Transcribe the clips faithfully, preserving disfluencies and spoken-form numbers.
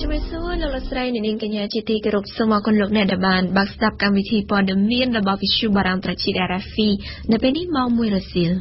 ជំរាបសួរលោកលោកស្រីអ្នកនាងកញ្ញាជាទីគោរពសូមអរគុណលោកអ្នកដែលបានបើកស្ដាប់កម្មវិធីព័ត៌មានរបស់វិទ្យុបារាំងត្រចៀក R F I នៅពេលនេះម៉ោងមួយរសៀល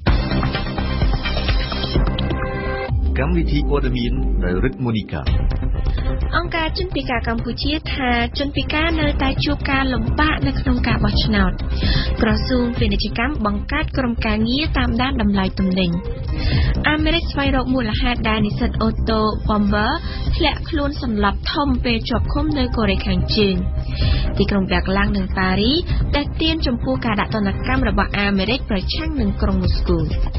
កម្មវិធីព័ត៌មានដោយរិទ្ធមូនីកាអង្គការជនពិការកម្ពុជាថាជនពិការនៅតែជួបការលំបាកនៅក្នុងការបោះឆ្នោតក្រសួងពាណិជ្ជកម្មបង្កើតក្រុមការងារតាមដានតម្លៃទំនិញអាមេរិកស្វែងរកមូលហេតុដែលនិស្សិតអូតូ Bomber ធ្លាក់ខ្លួនសម្លាប់ធំពេលជាប់ឃុំនៅកូរ៉េខាងជើងទីក្រុងបាក់ឡាំងនិងប៉ារីដែលទានចំពោះការដាក់ទណ្ឌកម្មរបស់អាមេរិកប្រឆាំងនឹងក្រុងមូស្គូ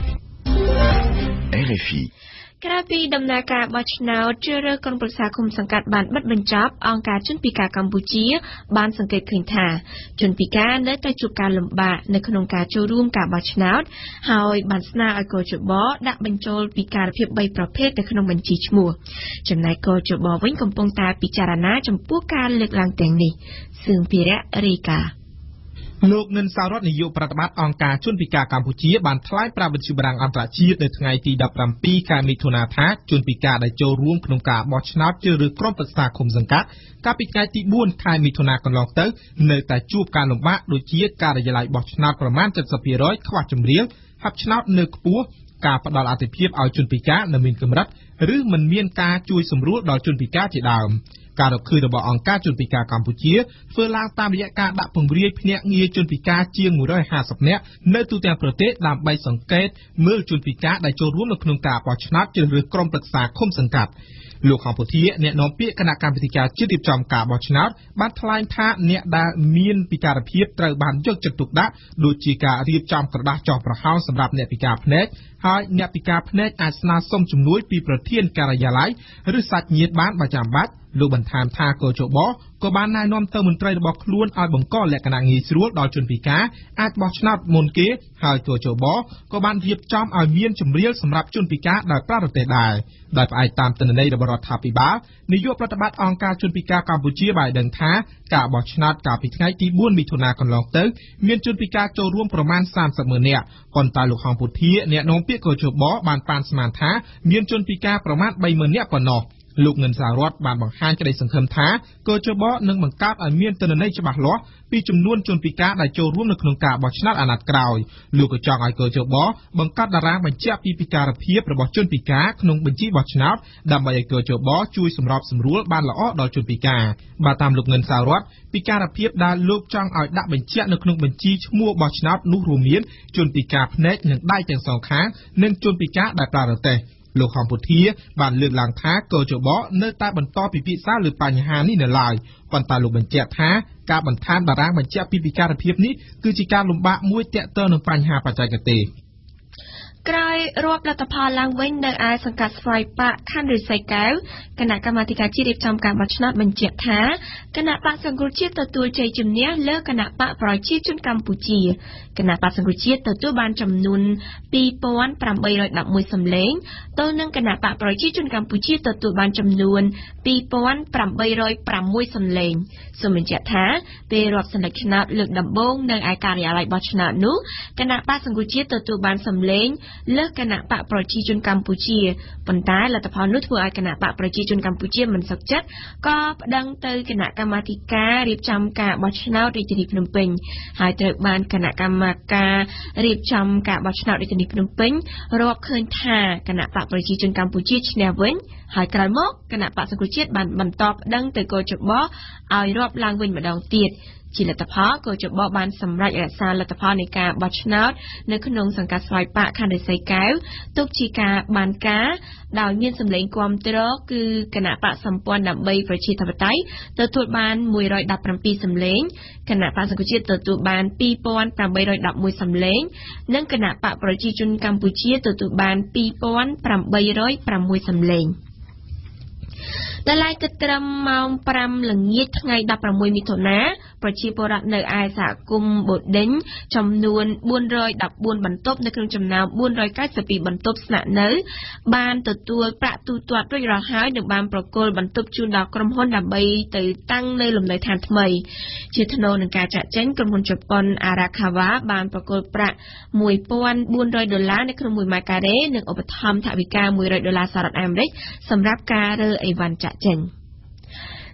R F I ក្រៅពីដំណើរការបោះឆ្នោតជ្រើសរើសក្រុមប្រឹក្សាគុំសង្កាត់បានបិទបញ្ចប់អង្គការជនពិការកម្ពុជាបានសង្កេតឃើញថាជនពិការនៅតែជួបការលំបាកនៅក្នុងការចូលរួមការបោះឆ្នោតហើយបានស្នើឲ្យកោជបដាក់បញ្ចូលពិការភាពបីប្រភេទនៅក្នុងបញ្ជីឈ្មោះចំណែកកោជបវិញកំពុងតែពិចារណាចំពោះការលើកឡើងទាំងនេះសឿងភិរៈរាយការណ៍លោកនិនសារដ្ឋនាយកប្រតិបត្តិអង្គការជនពិការកម្ពុជាបានថ្លែងប្រាប់វិទ្យុបារាំងអន្តរជាតិនៅថ្ងៃទីដប់ប្រាំពីរខែមិថុនាថាជនពិការដែលចូលរួមក្នុងការបោះឆ្នោតជ្រើសរើសក្រុមប្រឹក្សាឃុំសង្កាត់កាលពីថ្ងៃទីបួនខែមិថុនាកន្លងទៅនៅតែជួបការលំបាកដូចជាការិយាល័យបោះឆ្នោតប្រមាណ เจ็ดสิบเปอร์เซ็นต์ ខ្វះចម្រៀងហាប់ឆ្នោតនៅខ្ពស់ការផ្ដល់អាទិភាពឲ្យជនពិការនៅមានកម្រិតឬមិនមានការជួយសម្រួលដល់ជនពិការជាដើមការរកឃើញរបស់អង្គការជនពិការកម្ពុជាធ្វើឡើងតាមរយៈការដាក់ពង្រាយភ្នាក់ងារជនពិការជាងមួយរយห้าสิบនាក់នៅទូទាំងប្រទេសដើម្បីសង្កេតមើលជនពិការដែលចូលរួមនៅក្នុងការបោះឆ្នោតជ្រើសរើសក្រុមប្រឹក្សាឃុំសង្កាត់លោកហងពុធាអ្នកនាំពាក្យគណៈកម្មាធិការជាតិរៀបចំការបោះឆ្នោតបានថ្លែងថាអ្នកដែលមានពិការភាពត្រូវបានយកចិត្តទុកដាក់ដូចជាការរៀបចំក្រដាសចុះប្រហោងសម្រាប់អ្នកពិការភ្នែកហើយអ្នកពិការភ្នែកអាចស្នើសុំជំនួយពីប្រធានការិយាល័យឬសាច់ញាតិបានបើចាំបាច់លោកបន្ថែមថាកោជបក៏បានណែនាំទៅមន្ត្រីរបស់ខ្លួនឲ្យបង្កលក្ខណៈងាយស្រួលដល់ជនពិការអាចបោះឆ្នោតមុនគេហើយកោជបក៏បានរៀបចំឲ្យមានចម្រៀងសម្រាប់ជនពិការដោយប្រារទេសដែរដោយផ្អែកតាមទិន្នន័យរបស់រដ្ឋាភិបាលនាយកប្រតិបត្តិអង្គការជនពិការកម្ពុជាបានដឹងថាការបោះឆ្នោតកាលពីថ្ងៃទីបួនមិថុនាកន្លងទៅមានជនពិការចូលរួមប្រមាណសាមសិបម៉ឺននាក់ប៉ុន្តែលោកហងពុធាអ្នកនាំពាក្យកោជបបានប៉ាន់ស្មានថាមានជនពិការប្រមាណបីម៉ឺននាក់ប៉ុណ្ណោះលោកនិនសារដ្ឋបានបង្ហាញក្តីសង្ឃឹមថាកោជបនឹងបង្កើតឲ្យមានទិន្នន័យច្បាស់លាស់ពីចំនួនជនពិការដែលចូលរួមនៅក្នុងការបោះឆ្នោតអាណត្តិក្រោយលោកក៏ចង់ឲ្យកោជបបង្កើតតារាងបញ្ជាក់ពីពិការភាពរបស់ជនពិការក្នុងបញ្ជីបោះឆ្នោតដើម្បីឲ្យកោជបជួយសម្របសម្រួលបានល្អដល់ជនពិការបើតាមលោកនិនសារដ្ឋពិការភាពដែលលោកចង់ឲ្យដាក់បញ្ជាក់នៅក្នុងបញ្ជីឈ្មោះបោះឆ្នោតនោះរួមមានជនពិការភ្នែកនិងដៃទាំងសងខាងនិងជនពិការដែលប្រើរទេះលោកហងពុធាបានលើកឡើងថាកោជបនៅតែបន្តពិភាក្សាលើបញ្ហានេះនៅឡើយប៉ុន្តែលោកបញ្ជាក់ថាការបន្ថែមតារាងបញ្ជាក់ពីពិការភាពនេះគឺជាការលំបាកមួយទាក់ទងនឹងបញ្ហាបច្ចេកទេសក្រោយរាប់លទ្ធផលឡើងវិញនៅឯសង្កាត់ស្វាយប៉ាខណ្ឌរិស័យកែវគណៈកម្មាធិការជាតិរៀបចំការបោះឆ្នោតបញ្ជាក់ថាគណៈបក្សសង្គ្រោះជាតិទទួលជ័យជំនះលើគណៈបកប្រជាជនកម្ពុជាគណៈបក្សសង្គ្រោះជាតិទទួលបានចំនួនពីរពាន់ប្រាំបីរយដប់មួយសម្លេងទល់នឹងគណៈបកប្រជាជនកម្ពុជាទទួលបានចំនួនពីរពាន់ប្រាំបីរយប្រាំមួយសម្លេងសូមបញ្ជាក់ថាពេលរាប់សន្លឹកឆ្នោតលើកដំបូងនៅឯការិយាល័យបោះឆ្នោតនោះគណៈបក្សសង្គ្រោះជាតិទទួលបានសម្លេងលើគណៈបកប្រជាជនកម្ពុជាប៉ុន្តែលទ្ធផលនោះធ្វើឲ្យគណៈបកប្រជាជនកម្ពុជាមិនសុខចិត្តក៏ប្តឹងទៅគណៈកម្មាធិការរៀបចំការបោះឆ្នោតរាជធានីភ្នំពេញហើយត្រូវបានគណៈកម្មការរៀបចំការបោះឆ្នោតរាជធានីភ្នំពេញរាប់ឃើញថាគណៈបកប្រជាជនកម្ពុជាឈ្នះវិញហើយក្រោយមកគណៈបកសង្គ្រោះជាតិបានបន្តប្តឹងទៅកោជបឲ្យរាប់ឡើងវិញម្ដងទៀតជាលទ្ធផលកោជបបានសម្រេចរក្សាលទ្ធផលនៃការបោះឆ្នោតនៅក្នុងសង្កាត់ស្វាយប៉ាខណ្ឌរិស័យកែវទុកជាការបានការដោយមានសម្លេងគាំទ្រគឺគណៈបកសម្ព័ន្ធដើម្បីប្រជាធិបតេយ្យទទួលបានមួយរយដប់ប្រាំពីរសម្លេងគណៈបកសង្គ្រោះជាតិទទួលបានពីរពាន់ប្រាំបីរយដប់មួយសម្លេងនិងគណៈបកប្រជាជនកម្ពុជាទទួលបានពីរពាន់ប្រាំបីរយប្រាំមួយសម្លេងដល់ឡែកគិតត្រឹមម៉ោងប្រាំល្ងាចថ្ងៃដប់ប្រាំមួយមិថុនាប្រជាពលរដ្ឋនៅឯសហគមន៍បូដិញចំនួនបួនរយដប់បួនបន្ទប់នៅក្នុងចំណោមបួនរយកៅសិបពីរបន្ទប់ស្នាក់នៅបានទទួលប្រាក់ទូទាត់រួចរាល់ហើយនិងបានប្រគល់បន្ទប់ជូនដល់ក្រុមហ៊ុនដើម្បីទៅតាំងនៅលំនៅឋានថ្មីជាថ្នូរនឹងការចាក់ចែងក្រុមហ៊ុនជប៉ុន Arakawa បានប្រគល់ប្រាក់មួយពាន់បួនរយដុល្លារនៅក្នុងមួយម៉ែត្រការ៉េនិងឧបត្ថម្ភថវិកាមួយរយដុល្លារសហរដ្ឋអាមេរិកសម្រាប់ការរើអីវ៉ាន់ចាក់ចេញ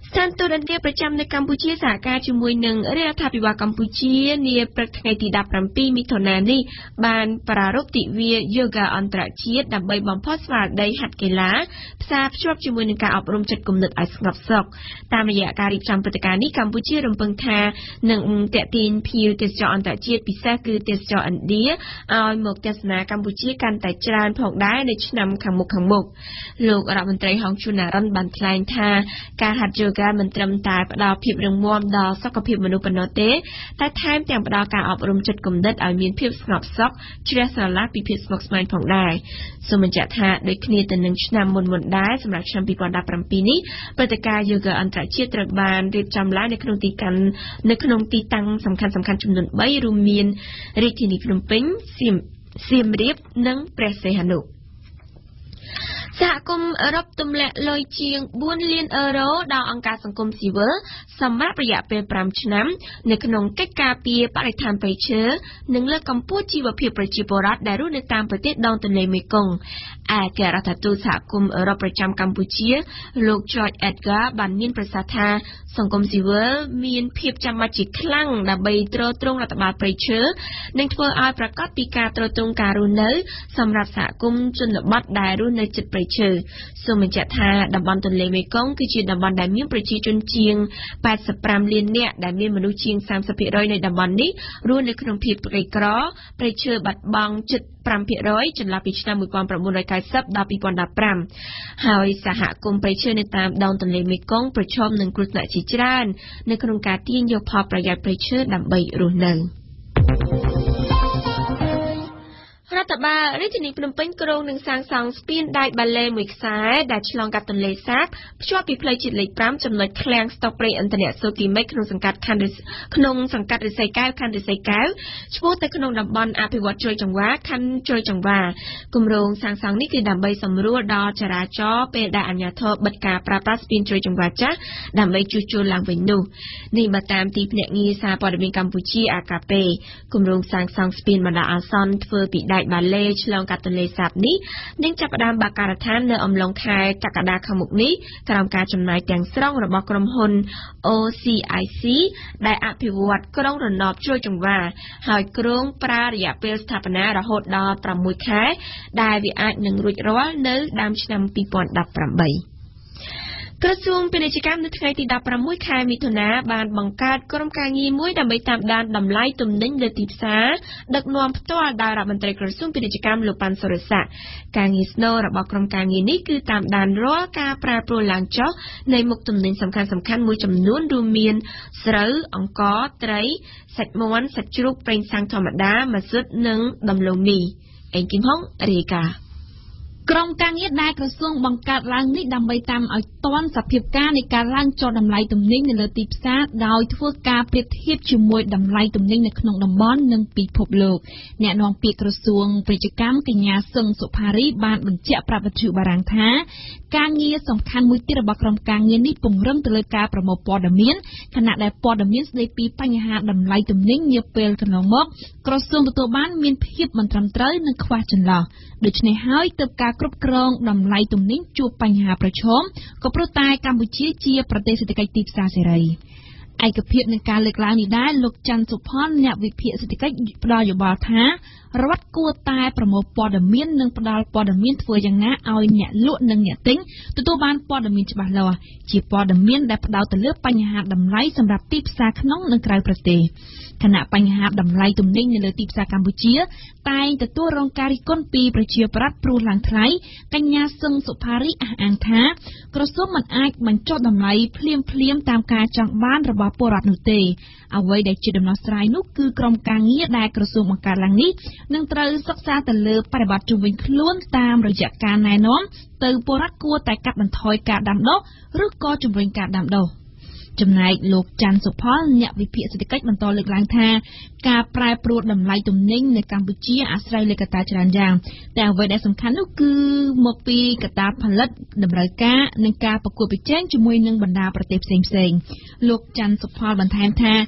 ស្ថានទូតឥណ្ឌាប្រចាំនៅកម្ពុជាសហការជាមួយនឹងរដ្ឋាភិបាលកម្ពុជានាព្រឹកថ្ងៃទី ដប់ប្រាំពីរ មិថុនានេះបានប្រារព្ធទិវា Yoga អន្តរជាតិដើម្បីបំផុសស្មារតីហាត់កីឡាផ្សារភ្ជាប់ជាមួយនឹងការអប់រំចិត្តគំនិតឲ្យស្ងប់សុខតាមរយៈការរៀបចំព្រឹត្តិការណ៍នេះកម្ពុជារំពឹងថានឹងទាក់ទាញភ្ញៀវទេសចរអន្តរជាតិពិសេសគឺទេសចរឥណ្ឌាឲ្យមកទស្សនាកម្ពុជាកាន់តែច្រើនផងដែរនៅឆ្នាំខាងមុខខាងមុខលោករដ្ឋមន្ត្រីហងជួនណារិនបានថ្លែងថាការហាត់ Yoga មិនត្រឹមតែផ្ដល់ភាពរឹងមាំដល់សុខភាពមនុស្សប៉ុណ្ណោះទេតែថែមទាំងផ្ដល់ការអប់រំចិត្តគំនិតឲ្យមានភាពស្ងប់សុខជ្រះស្រឡះពីភាពស្មុគស្មាញផងដែរសូមបញ្ជាក់ថាដូចគ្នាទៅនឹងឆ្នាំមុនមុនដែរសម្រាប់ឆ្នាំ ពីរពាន់ដប់ប្រាំពីរ នេះព្រឹត្តិការណ៍ Yoga អន្តរជាតិត្រូវបានរៀបចំឡើងនៅក្នុងទីកាន់នៅក្នុងទីតាំងសំខាន់សំខាន់ចំនួន បី រួមមានរាជធានីភ្នំពេញសៀមសៀមរាបនិងព្រះសីហនុសហគមន៍អឺរ៉ុបទម្លាក់លុយជាង បួនលានអឺរ៉ូដល់អង្គការសង្គមស៊ីវិលសម្រាប់រយៈពេល ប្រាំឆ្នាំនៅក្នុងកិច្ចការពារបរិស្ថានព្រៃឈើនិងលើកកម្ពស់ជីវភាពប្រជាពលរដ្ឋដែលរស់នៅតាមប្រទេសដងទន្លេមេគង្គឯករដ្ឋទូតសហគមន៍អឺរ៉ុបប្រចាំកម្ពុជាលោក George Edgar បានមានប្រសាសន៍ថាសង្គមស៊ីវិលមានភាពចាំបាច់ជាខ្លាំងដើម្បីទ្រទ្រង់រដ្ឋបាលព្រៃឈើនិងធ្វើឲ្យប្រកាសពីការទ្រទ្រង់ការរស់នៅសម្រាប់សហគមន៍ជនបទដែលរស់នៅជិតព្រៃឈើសូមបញ្ជាក់ថាតំបន់ទន្លេមេគង្គគឺជាតំបន់ដែលមានប្រជាជនជាង ប៉ែតសិបប្រាំលាននាក់ដែលមានមនុស្សជាង សាមសិបភាគរយ នៃតំបន់នេះរស់នៅក្នុងភាពក្រីក្រព្រៃឈើបាត់បង់ជិត ប្រាំភាគរយ ចន្លោះពីឆ្នាំ một nghìn chín trăm chín mươi ដល់ hai nghìn mười lăm ហើយសហគមន៍ព្រៃឈើនៅតាមដងទន្លេមេគង្គប្រឈមនឹងគ្រោះថ្នាក់ជាច្រើននៅក្នុងការទាញយកផលប្រយោជន៍ព្រៃឈើដើម្បីរស់នៅរដ្ឋបាលរាជធានីភ្នំពេញក្រុងនឹងសាងសង់ស្ពានដែកបាឡេមួយខ្សែដែលឆ្លងកាត់ទន្លេសាបភ្ជាប់ពីផ្លូវជាតិលេខ ប្រាំ ចំណុចឃ្លាំងស្តុកប្រេងឥន្ធនៈសូគីមិចក្នុងសង្កាត់ខណ្ឌក្នុងសង្កាត់រិស័យកែវខណ្ឌរិស័យកែវឆ្ពោះទៅក្នុងតំបន់អភិវឌ្ឍជ្រោយចង្វាខណ្ឌជ្រោយចង្វាគម្រោងសាងសង់នេះគឺដើម្បីសម្រួលដល់ចរាចរណ៍ពេលដែលអាជ្ញាធរបិទការប្រើប្រាស់ស្ពានជ្រោយចង្វាចាស់ដើម្បីជួសជុលឡើងវិញនោះនេះបើតាមទីភ្នាក់ងារសារព័ត៌មានកម្ពុជា អា កា ពេ គម្រោងសាងសង់ស្ពានបណ្ដោះអាសន្នធ្វើពីដែកបាឡេឆ្លងកាត់ទន្លេសាបនេះនឹងចាប់ផ្ដើមបើកការដ្ឋាននៅអំឡុងខែកក្កដាខាងមុខនេះក្រោមការចំណាយទាំងស្រុងរបស់ក្រុមហ៊ុន អូ ซี ไอ ซี ដែលអភិវឌ្ឍក្រុងរណបជ្រោយចង្វាហើយក្រុងប្រើរយៈពេលស្ថាបនារហូតដល់ ប្រាំមួយ ខែដែលវាអាចនឹងរួចរាល់នៅដើមឆ្នាំ ពីរពាន់ដប់ប្រាំបី ក្រសួងពាណិជ្ជកម្មនៅថ្ងៃទី ដប់ប្រាំមួយ ខែមិថុនាបានបង្កើតក្រុមការងារមួយដើម្បីតាមដានតម្លៃទំនិញលើទីផ្សារដឹកនាំផ្ទាល់ដោយរដ្ឋមន្ត្រីក្រសួងពាណិជ្ជកម្មលោកប៉ាន់សុរស័ក្តិការងារស្នូលរបស់ក្រុមការងារនេះគឺតាមដានរាល់ការប្រែប្រួលឡើងចុះនៃមុខទំនិញសំខាន់ៗមួយចំនួនរួមមានស្រូវអង្ករត្រីសាច់មាន់សាច់ជ្រូកប្រេងសាំងធម្មតាម្សៅនិងដំឡូងមីអេងគីមហុងរាយការណ៍ក្រុមការងារដែលក្រសួងបង្កើតឡើងនេះដើម្បីតាមឲ្យទាន់សភាពការនៃការឡើងចុះតម្លៃទំនិញនៅលើទីផ្សារដោយធ្វើការប្រៀបធៀបជាមួយតម្លៃទំនិញនៅក្នុងតំបន់និងពិភពលោកអ្នកនាំពាក្យក្រសួងពាណិជ្ជកម្មកញ្ញាសឹងសុផារីបានបញ្ជាក់ប្រាប់វិទ្យុបារាំងថាការងារសំខាន់មួយទៀតរបស់ក្រុមការងារនេះពង្រឹងទៅលើការប្រមូលព័ត៌មានខណៈដែលព័ត៌មានស្ដីពីបញ្ហាតម្លៃទំនិញនាពេលកន្លងមកក្រសួងទទួលបានមានភាពមិនត្រឹមត្រូវនិងខ្វះចន្លោះដូច្នេះហើយទើបការគ្រប់គ្រងតម្លៃទំនិញជួបបញ្ហាប្រឈមក៏ព្រោះតែកម្ពុជាជាប្រទេសសេដ្ឋកិច្ចទីផ្សារសេរីឯកភាពនឹងការលើកឡើងនេះដែរលោកច័ន្ទសុផនអ្នកវិភាគសេដ្ឋកិច្ចផ្ដល់យោបល់ថារដ្ឋគួរតែប្រមូលព័ត៌មាននិងផ្ដល់ព័ត៌មានធ្វើយ៉ាងណាឲ្យអ្នកលក់និងអ្នកទិញទទួលបានព័ត៌មានច្បាស់លាស់ជាព័ត៌មានដែលផ្ដោតទៅលើបញ្ហាតម្លៃសម្រាប់ទីផ្សារក្នុងនិងក្រៅប្រទេសខណៈបញ្ហាតម្លៃទំនិញនៅលើទីផ្សារកម្ពុជាតែងទទួលរងការរិះគន់ពីប្រជាប្រដ្ឋព្រោះឡើងថ្លៃកញ្ញាសឹងសុផារីអះអាងថាក្រសួងមិនអាចបញ្ចុះតម្លៃភ្លាមភ្លាមតាមការចង់បានរបស់ពលរដ្ឋនោះទេអ្វីដែលជាដំណោះស្រាយនោះគឺក្រុមការងារដែលក្រសួងបង្កើតឡើងនេះនឹងត្រូវសិក្សាទៅលើបរិបទជុំវិញខ្លួនតាមរយៈការណែនាំទៅពលរដ្ឋគួរតែកាត់បន្ថយការដាំដុះឬក៏ជំរុញការដាំដុះចំណែកលោកច័ន្ទសុផលអ្នកវិភាគសេដ្ឋកិច្ចបន្តលើកឡើងថាការប្រែប្រួលតម្លៃទំនិញនៅកម្ពុជាអាស្រ័យលើកត្តាច្រើនយ៉ាងតែអ្វីដែលសំខាន់នោះគឺមកពីកត្តាផលិតតម្រូវការនិងការប្រកួតប្រជែងជាមួយនឹងបណ្ដាប្រទេសផ្សេងៗលោកច័ន្ទសុផលបន្ថែមថា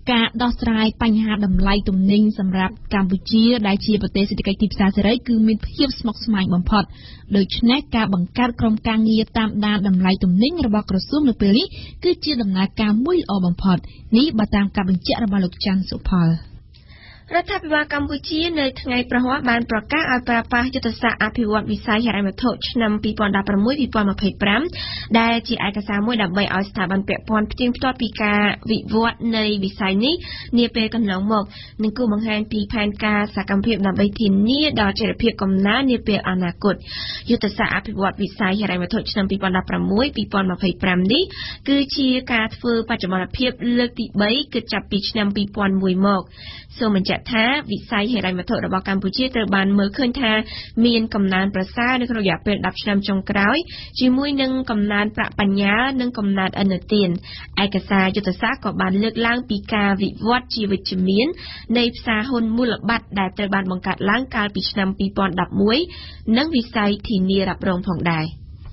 ការដោះស្រាយបញ្ហាតម្លៃទំនិញសម្រាប់កម្ពុជាដែលជាប្រទេសសេដ្ឋកិច្ចទីផ្សារសេរីគឺមានភាពស្មុគស្មាញបំផុតដូច្នេះការបង្កើតក្រុមការងារតាមដានតម្លៃទំនិញរបស់ក្រសួងនៅពេលនេះគឺជាដំណើរការមួយល្អបំផុតនេះបើតាមការបញ្ជាក់របស់លោកច័ន្ទសុផលរដ្ឋាភិបាលកម្ពុជានៅថ្ងៃប្រហ័សបានប្រកាសឲ្យប្រើប្រាស់យុទ្ធសាស្ត្រអភិវឌ្ឍវិស័យហិរញ្ញវត្ថុឆ្នាំ ពីរពាន់ដប់ប្រាំមួយ ពីរពាន់ម្ភៃប្រាំ ដែលជាឯកសារមួយដើម្បីឲ្យស្ថាប័នពាក់ព័ន្ធផ្ទៀងផ្ទាត់ពីការវិវត្តនៃវិស័យនេះនាពេលកន្លងមកនិងគូបង្ហាញពីផែនការសកម្មភាពដើម្បីធានាដល់ចីរភាពកំណើននាពេលអនាគតយុទ្ធសាស្ត្រអភិវឌ្ឍវិស័យហិរញ្ញវត្ថុឆ្នាំ ពីរពាន់ដប់ប្រាំមួយ ពីរពាន់ម្ភៃប្រាំ នេះគឺជាការធ្វើបច្ចុប្បន្នភាពលើកទីបីគិតចាប់ពីឆ្នាំ ពីរពាន់មួយ មកសូមបញ្ជាក់ថាវិស័យហិរញ្ញវត្ថុរបស់កម្ពុជាត្រូវបានមើលឃើញថាមានកំណើនប្រសើរនៅក្នុងរយៈពេលដប់ឆ្នាំចុងក្រោយជាមួយនឹងកំណើនប្រាក់បញ្ញើនិងកំណើនឥណទានឯកសារយុទ្ធសាស្ត្រក៏បានលើកឡើងពីការវិវត្តជាវិជ្ជមាននៃផ្សារហ៊ុនមូលបត្រដែលត្រូវបានបង្កើតឡើងកាលពីឆ្នាំ ពីរពាន់ដប់មួយ និងវិស័យធានារ៉ាប់រងផងដែរ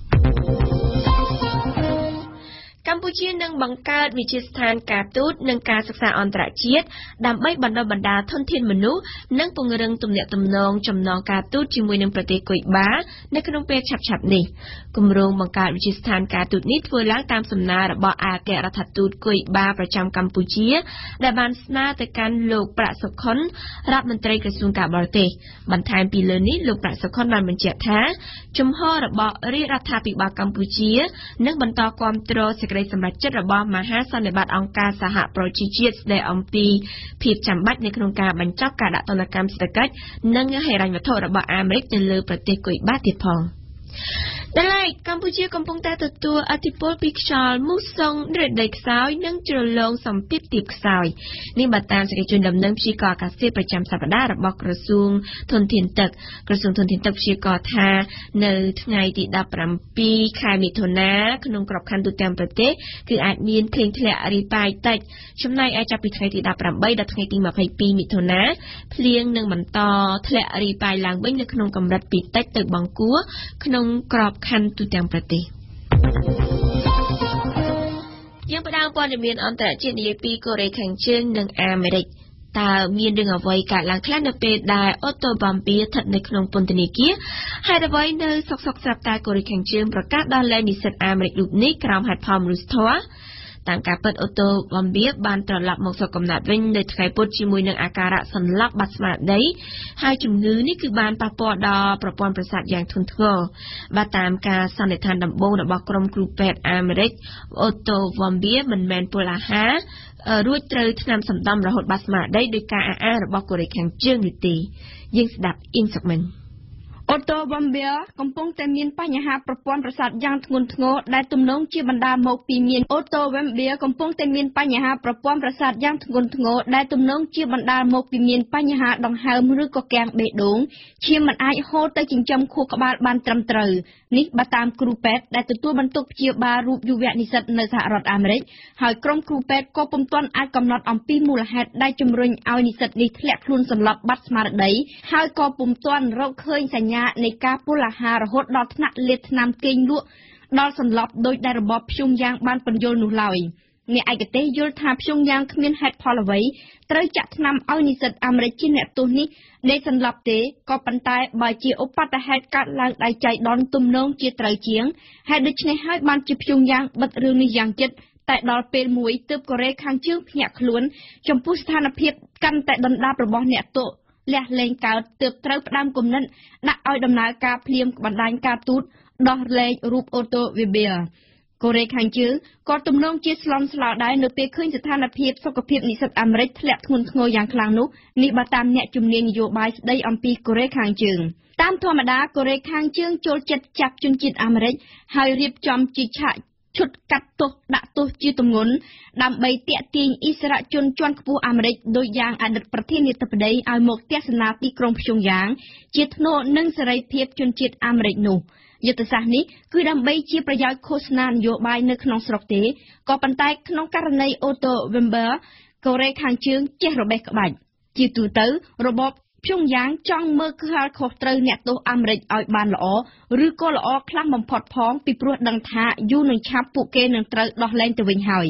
កម្ពុជានឹងបង្កើតវិទ្យាស្ថានការទូតនិងការសិក្សាអន្តរជាតិដើម្បីបណ្ដុះបណ្ដាលធនធានមនុស្សនិងពង្រឹងទំនាក់ទំនងចំណងការទូតជាមួយនឹងប្រទេសគុយបានៅក្នុងពេលឆាប់ៗនេះគម្រោងបង្កើតវិទ្យាស្ថានការទូតនេះធ្វើឡើងតាមសំណើរបស់អគ្គរដ្ឋទូតគុយបាប្រចាំកម្ពុជាដែលបានស្នើទៅកាន់លោកប្រាក់សុខុនរដ្ឋមន្ត្រីក្រសួងការបរទេសបន្ថែមពីលើនេះលោកប្រាក់សុខុនបានបញ្ជាក់ថាជំហររបស់រាជរដ្ឋាភិបាលកម្ពុជានឹងបន្តគាំទ្រសេចក្តីសម្រេចចិត្តរបស់មហាសន្និបាតអង្គការសហប្រជាជាតិស្តីអំពីភាពចាំបាច់នៅក្នុងការបញ្ចប់ការដាក់ទណ្ឌកម្មសេដ្ឋកិច្ចនិងហិរញ្ញវត្ថុរបស់អាមេរិកទៅលើប្រទេសគុយបាទៀតផងដែលឡែកកម្ពុជាកំពុងតែទទួលឥទ្ធិពលពីខ្យល់មូសុងរដូវខ្សោយនិងជ្រលងសម្ពាធទាបខ្សោយនេះបើតាមសេចក្តីជូនដំណឹងព្យាករណ៍អាកាសធាតុប្រចាំសប្តាហ៍របស់ក្រសួងធនធានទឹកក្រសួងធនធានទឹកព្យាករណ៍ថានៅថ្ងៃទីដប់ប្រាំពីរខែមិថុនាក្នុងក្របខ័ណ្ឌទូទាំងប្រទេសគឺអាចមានភ្លៀងធ្លាក់រីប៉ាយតិចចំណែកឯចាប់ពីថ្ងៃទីដប់ប្រាំបីដល់ថ្ងៃទីម្ភៃពីរមិថុនាភ្លៀងនឹងបន្តធ្លាក់រីប៉ាយឡើងវិញនៅក្នុងកម្រិតពីតិចទៅបង្គួរក្នុងក្របខ័ណ្ឌទូទាំងប្រទេសយើងផ្ដើមព័ត៌មានអន្តរជាតិនិយាយពីកូរ៉េខាងជើងនិងអាមេរិកតើមានរឿងអ្វីកើតឡើងខ្លះនៅពេលដែលអូតូបំបៀស្ថិតនៅក្នុងពន្ធនាគារហើយអ្វីនៅសុកសុកស្រាប់តែកូរ៉េខាងជើងប្រកាសដោះលែងនិស្សិតអាមេរិករូបនេះក្រោមហេតុផលមនុស្សធម៌តាមការពិតអូតូបំបៀបានត្រឡប់មកស្រុកកំណើតវិញនៅថ្ងៃពុធជាមួយនឹងអាការៈសន្លប់បាត់ស្មារតីហើយជំងឺនេះគឺបានប៉ះពាល់ដល់ប្រព័ន្ធប្រសាទយ៉ាងធ្ងន់ធ្ងរបាទតាមការសន្និដ្ឋានដំបូងរបស់ក្រុមគ្រូពេទ្យអាមេរិកអូតូបំបៀមិនមែនពលអាហាររួចត្រូវថ្នាំសម្ដំរហូតបាត់ស្មារតីដោយការអះអាងរបស់កូរ៉េខាងជើងនេះទេយើងស្ដាប់អ៊ីងសុកមិនអូតូបំបៀកំពុងតែមានបញ្ហាប្រព័ន្ធប្រសាទយ៉ាងធ្ងន់ធ្ងរដែលទំនងជាបណ្ដាលមកពីមានអូតូបំបៀកំពុងតែមានបញ្ហាប្រព័ន្ធប្រសាទយ៉ាងធ្ងន់ធ្ងរដែលទំនងជាបណ្ដាលមកពីមានបញ្ហាដង្ហើមឬក៏គាំងបេះដូងឈាមមិនអាចហូរទៅចិញ្ចឹមខួរក្បាលបានត្រឹមត្រូវនេះបើតាមគ្រូពេទ្យដែលទទួលបន្ទុកព្យាបាលរូបយុវនិស្សិតនៅសហរដ្ឋអាមេរិកហើយក្រុមគ្រូពេទ្យក៏ពុំទាន់អាចកំណត់អំពីមូលហេតុដែលជំរុញឲ្យនិស្សិតនេះធ្លាក់ខ្លួនសន្លប់បាត់ស្មារតីហើយក៏ពុំទាន់រកឃើញសញ្ញានៃការពុលអាហាររហូតដល់ថ្នាក់លាតថ្នាំគេងលក់ដល់សន្លប់ដោយដែលរបបព្យុងយ៉ាងបានបញ្យល់នោះឡើយអ្នកឯកទេសយល់ថាព្យុងយ៉ាងគ្មានហេតុផលអ្វីត្រូវចាក់ថ្នាំឲ្យនិស្សិតអាមេរិកជាអ្នកទោសនេះនៃសន្លប់ទេក៏ប៉ុន្តែបើជាឧបទ្ទហេតុកើតឡើងដោយចៃដន្យទំនងជាត្រូវជាងហើយដូច្នេះហើយបានជាព្យុងយ៉ាងបិទរឿងនេះយ៉ាងជិតតែដល់ពេលមួយទើបកូរ៉េខាងជើងភ្ញាក់ខ្លួនចំពោះស្ថានភាពកាន់តែដុនដាបរបស់អ្នកទោសលះលែងកើតទើបត្រូវផ្ដាំគំនិតដាក់ឲ្យដំណើរការភ្លាមបណ្ដាញការទូតដោះលែងរូបអូតូវីបៀកូរ៉េខាងជើងក៏ទំនងជាស្លន់ស្លោដែរនៅពេលឃើញស្ថានភាពសុខភាពនិស្សិតអាមេរិកធ្លាក់ធ្ងន់ធ្ងរយ៉ាងខ្លាំងនោះនេះបើតាមអ្នកជំនាញនយោបាយស្ដីអំពីកូរ៉េខាងជើងតាមធម្មតាកូរ៉េខាងជើងចូលចិត្តចាប់ជនជាតិអាមេរិកហើយរៀបចំជាឆាកឈុតកាត់ទោសដាក់ទោសជាទម្ងន់ដើម្បីទាក់ទាញអិសរាជជនជាន់ខ្ពស់អាមេរិកដោយយ៉ាងអតីតប្រធានាធិបតីឲ្យមកទស្សនាទីក្រុងព្យុងយ៉ាងជាធ្នូនឹងសេរីភាពជនជាតិអាមេរិកនោះយុទ្ធសាស្ត្រនេះគឺដើម្បីជាប្រយោជន៍ឃោសនានយោបាយនៅក្នុងស្រុកទេក៏ប៉ុន្តែក្នុងករណីអូតូវីបឺកូរ៉េខាងជើងចេះរបេះក្បាច់ជាទូទៅរបបព្យុងយ៉ាងចង់មើលឃើញខុសត្រូវអ្នកទោសអាមេរិកឲ្យបានល្អឬក៏ល្អខ្លាំងបំផុតផងពីព្រោះដឹងថាយូរនឹងឆាប់ពួកគេនឹងត្រូវដោះលែងទៅវិញហើយ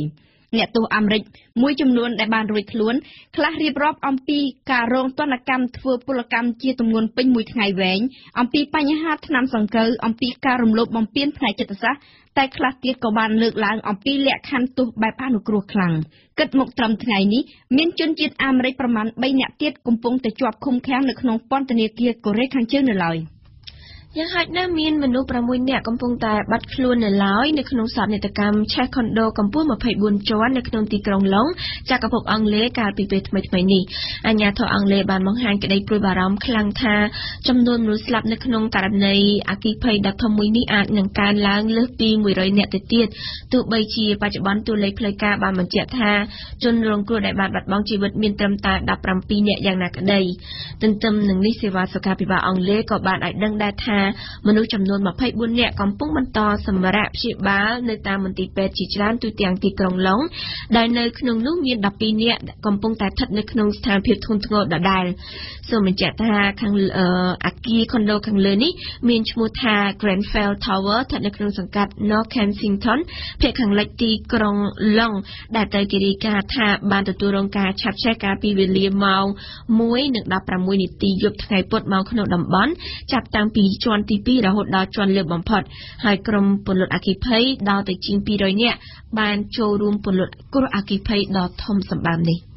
អ្នកទោសអាមេរិកមួយចំនួនដែលបានរួចខ្លួនខ្លះរៀបរាប់អំពីការរងទណ្ឌកម្មធ្វើពលកម្មជាទម្ងន់ពេញមួយថ្ងៃវែងអំពីបញ្ហាថ្នាំសង្កូវអំពីការរំលោភបំពានផ្នែកចិត្តសាស្ត្រតែខ្លះទៀតក៏បានលើកឡើងអំពីលក្ខខណ្ឌទោសបែបអនុគ្រោះខ្លាំងគិតមកត្រឹមថ្ងៃនេះមានជនជាតិអាមេរិកប្រមាណបីនាក់ទៀតកំពុងតែជាប់ឃុំឃាំងនៅក្នុងពន្ធនាគារកូរ៉េខាងជើងនៅឡើយយ៉ាងហោចណាស់មានមនុស្សប្រាំមួយនាក់កំពុងតែបាត់ខ្លួននៅឡើយនៅក្នុងសោកនាដកម្មឆេះខុនដូកម្ពស់ម្ភៃបួនជាន់នៅក្នុងទីក្រុងឡុងចក្រភពអង់គ្លេសកាលពីពេលថ្មីៗនេះអាជ្ញាធរអង់គ្លេសបានបង្ហាញក្តីព្រួយបារម្ភខ្លាំងថាចំនួនមនុស្សស្លាប់នៅក្នុងករណីអគ្គិភ័យដ៏ធំមួយនេះអាចនឹងកើនឡើងលើសពីមួយរយនាក់ទៅទៀតទោះបីជាបច្ចុប្បន្នតួលេខផ្លូវការបានបញ្ជាក់ថាជនរងគ្រោះដែលបានបាត់បង់ជីវិតមានត្រឹមតែដប់ប្រាំពីរនាក់យ៉ាងណាក្តីទន្ទឹមនឹងនេះសេវាសុខាភិបាលអង់គ្លេសក៏បានឲ្យដឹងដែរថាមនុស្សចំនួនម្ភៃបួននាក់កំពុងបន្តសម្រាកព្យាបាលនៅតាមមន្ទីរពេទ្យជាច្រើនទូទាំងទីក្រុងឡុងដែលនៅក្នុងនោះមានដប់ពីរនាក់កំពុងតែស្ថិតនៅក្នុងស្ថានភាពធ្ងន់ធ្ងរដដែលសូមបញ្ជាក់ថាខាងអគារខុនដូខាងលើនេះមានឈ្មោះថា Grenfell Tower ស្ថិតនៅក្នុងសង្កាត់ North Kensington ភាគខាងលិចទីក្រុងឡុងដែលត្រូវគេរាយការណ៍ថាបានទទួលរងការឆាបឆេះកាលពីវេលាម៉ោងមួយនិងដប់ប្រាំមួយនាទីយប់ថ្ងៃពុធមកក្នុងតំបន់ចាប់តាំងពីជាន់ទីពីររហូតដល់ជាន់លើបំផុតហើយក្រុមពលរដ្ឋអគ្គិភ័យដល់ទៅជាងពីររយនាក់បានចូលរួមពលរដ្ឋគ្រោះអគ្គិភ័យដ៏ធំសម្បើមនេះ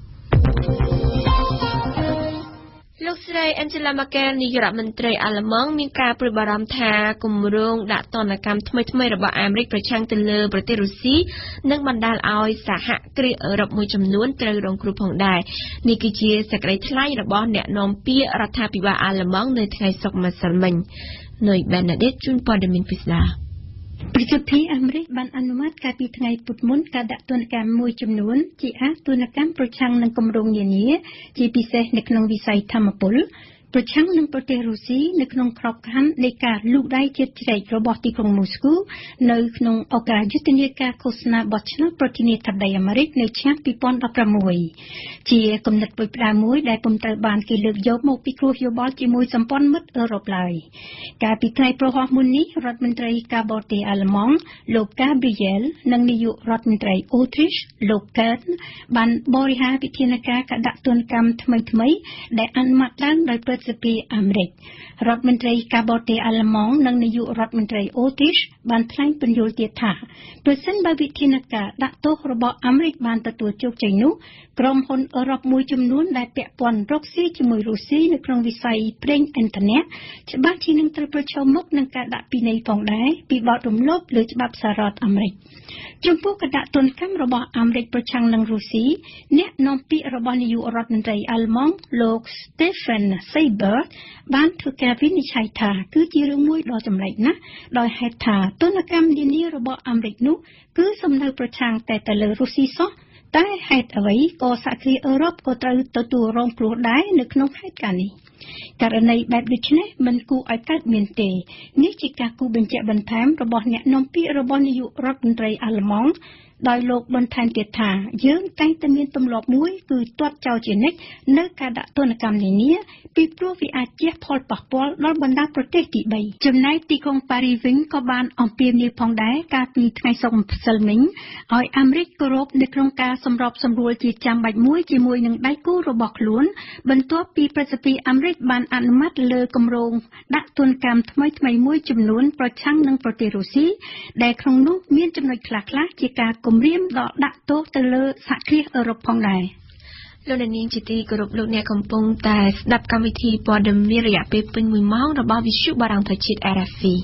លោកស្រី Angela Merkel នាយករដ្ឋមន្ត្រីអាល្លឺម៉ង់មានការព្រួយបារម្ភថាគម្រោងដាក់ទណ្ឌកម្មថ្មីៗរបស់អាមេរិកប្រឆាំងទៅលើប្រទេសរុស្ស៊ីនឹងបណ្ដាលឲ្យសហគ្រាសអឺរ៉ុបមួយចំនួនត្រូវរងគ្រោះផងដែរនេះគឺជាសេចក្តីថ្លែងរបស់អ្នកនាំពាក្យរដ្ឋាភិបាលអាល្លឺម៉ង់នៅថ្ងៃសុក្រម្សិលមិញនុយបែនណាឌិតជូនព័ត៌មានពិស្ដាប្រសិទ្ធិអាមេរិកបានអនុម័តកាលពីថ្ងៃពុធមុនការដាក់ទណ្ឌកម្មមួយចំនួនជាអទណ្ឌកម្មប្រឆាំងនឹងគម្រោងនានាជាពិសេសនៅក្នុងវិស័យធម្មពលប្រឆាំងនឹងប្រទេសរុស្ស៊ីនៅក្នុងក្របខ័ណ្ឌនៃការលូកដៃជ្រៀតជ្រែករបស់ទីក្រុងមូស្គូនៅក្នុងឱកាសយុទ្ធនាការឃោសនាបោះឆ្នោតប្រធានាធិបតីអាមេរិកនៅឆ្នាំពីរពាន់ដប់ប្រាំមួយជាគំនិតផ្ដួចផ្ដើមមួយដែលពុំត្រូវបានគេលើកយកមកពិគ្រោះយោបល់ជាមួយសម្ព័ន្ធមិត្តអឺរ៉ុបឡើយកាលពីថ្ងៃប្រហោះមុននេះរដ្ឋមន្ត្រីការបរទេសអាល្លឺម៉ង់លោក Gabriel និងនាយករដ្ឋមន្ត្រីអូទ្រីសលោក Kern បានបរិហារវិធានការការដាក់ទណ្ឌកម្មថ្មីៗដែលអនុម័តឡើងដោយប្រសិទ្ធិអាមេរិករដ្ឋមន្ត្រីការបរទេសអាល្លឺម៉ង់និងនាយករដ្ឋមន្ត្រីអូទ្រីសបានថ្លែងពន្យល់ទៀតថាប្រសិនបើវិធានការដាក់ទោសរបស់អាមេរិកបានទទួលជោគជ័យនោះក្រុមហ៊ុនអឺរ៉ុបមួយចំនួនដែលពាក់ព័ន្ធរកស៊ីជាមួយរុស្ស៊ីនៅក្នុងវិស័យប្រេងឥន្ធនៈច្បាស់ជានឹងត្រូវប្រឈមមុខនឹងការដាក់ពិន័យផងដែរពីបទរំលោភលើច្បាប់សហរដ្ឋអាមេរិកចំពោះការដាក់ទណ្ឌកម្មរបស់អាមេរិកប្រឆាំងនឹងរុស្ស៊ីអ្នកនាំពាក្យរបស់នាយករដ្ឋមន្ត្រីអាល្លឺម៉ង់លោក Stephen Seibert បានធ្វើការវិនិច្ឆ័យថាគឺជារឿងមួយដ៏ចម្លែកណាស់ដោយហេតុថាទណ្ឌកម្មនានារបស់អាមេរិកនោះគឺសំដៅប្រឆាំងតែទៅលើរុស្ស៊ីសោះតែហេតុអ្វីក៏សហគ្រាសអឺរ៉ុបក៏ត្រូវទទួលរងគ្រោះដែរនៅក្នុងហេតុការណ៍នេះករណីបែបដូចនេះមិនគួរឲ្យកើតមានទេនេះជាការគូបញ្ជាក់បន្ថែមរបស់អ្នកនាំពាក្យរបស់នាយករដ្ឋមន្ត្រីអាល្លឺម៉ង់ដោយលោកបន្ថែមទៀតថាយើងតែងតែមានទម្លាប់មួយគឺទាត់ចោលជានិច្ចនៅការដាក់ទណ្ឌកម្មនានាពីព្រោះវាអាចជះផលប៉ះពាល់ដល់បណ្ដាប្រទេសទីបីចំណែកទីក្រុងប៉ារីសវិញក៏បានអំពាវនាវផងដែរកាលពីថ្ងៃសុក្រម្សិលមិញឲ្យអាមេរិកគោរពនៅក្នុងការសម្របសម្រួលជាចាំបាច់មួយជាមួយនឹងដៃគូរបស់ខ្លួនបន្ទាប់ពីប្រសិទ្ធិអាមេរិកបានអនុម័តលើគម្រោងដាក់ទណ្ឌកម្មថ្មីៗមួយចំនួនប្រឆាំងនឹងប្រទេសរុស្ស៊ីដែលក្នុងនោះមានចំណុចខ្លះៗជាការគម្រាមដល់ដាក់ទោសទៅលើសហគ្រាសអឺរ៉ុបផងដែរលោកនាងជាទីគោរពលោកអ្នកកំពុងតែស្ដាប់កម្មវិធីព័ត៌មានរយៈពេលពេញមួយម៉ោងរបស់វិទ្យុបារាំងថៃជាតិ R F I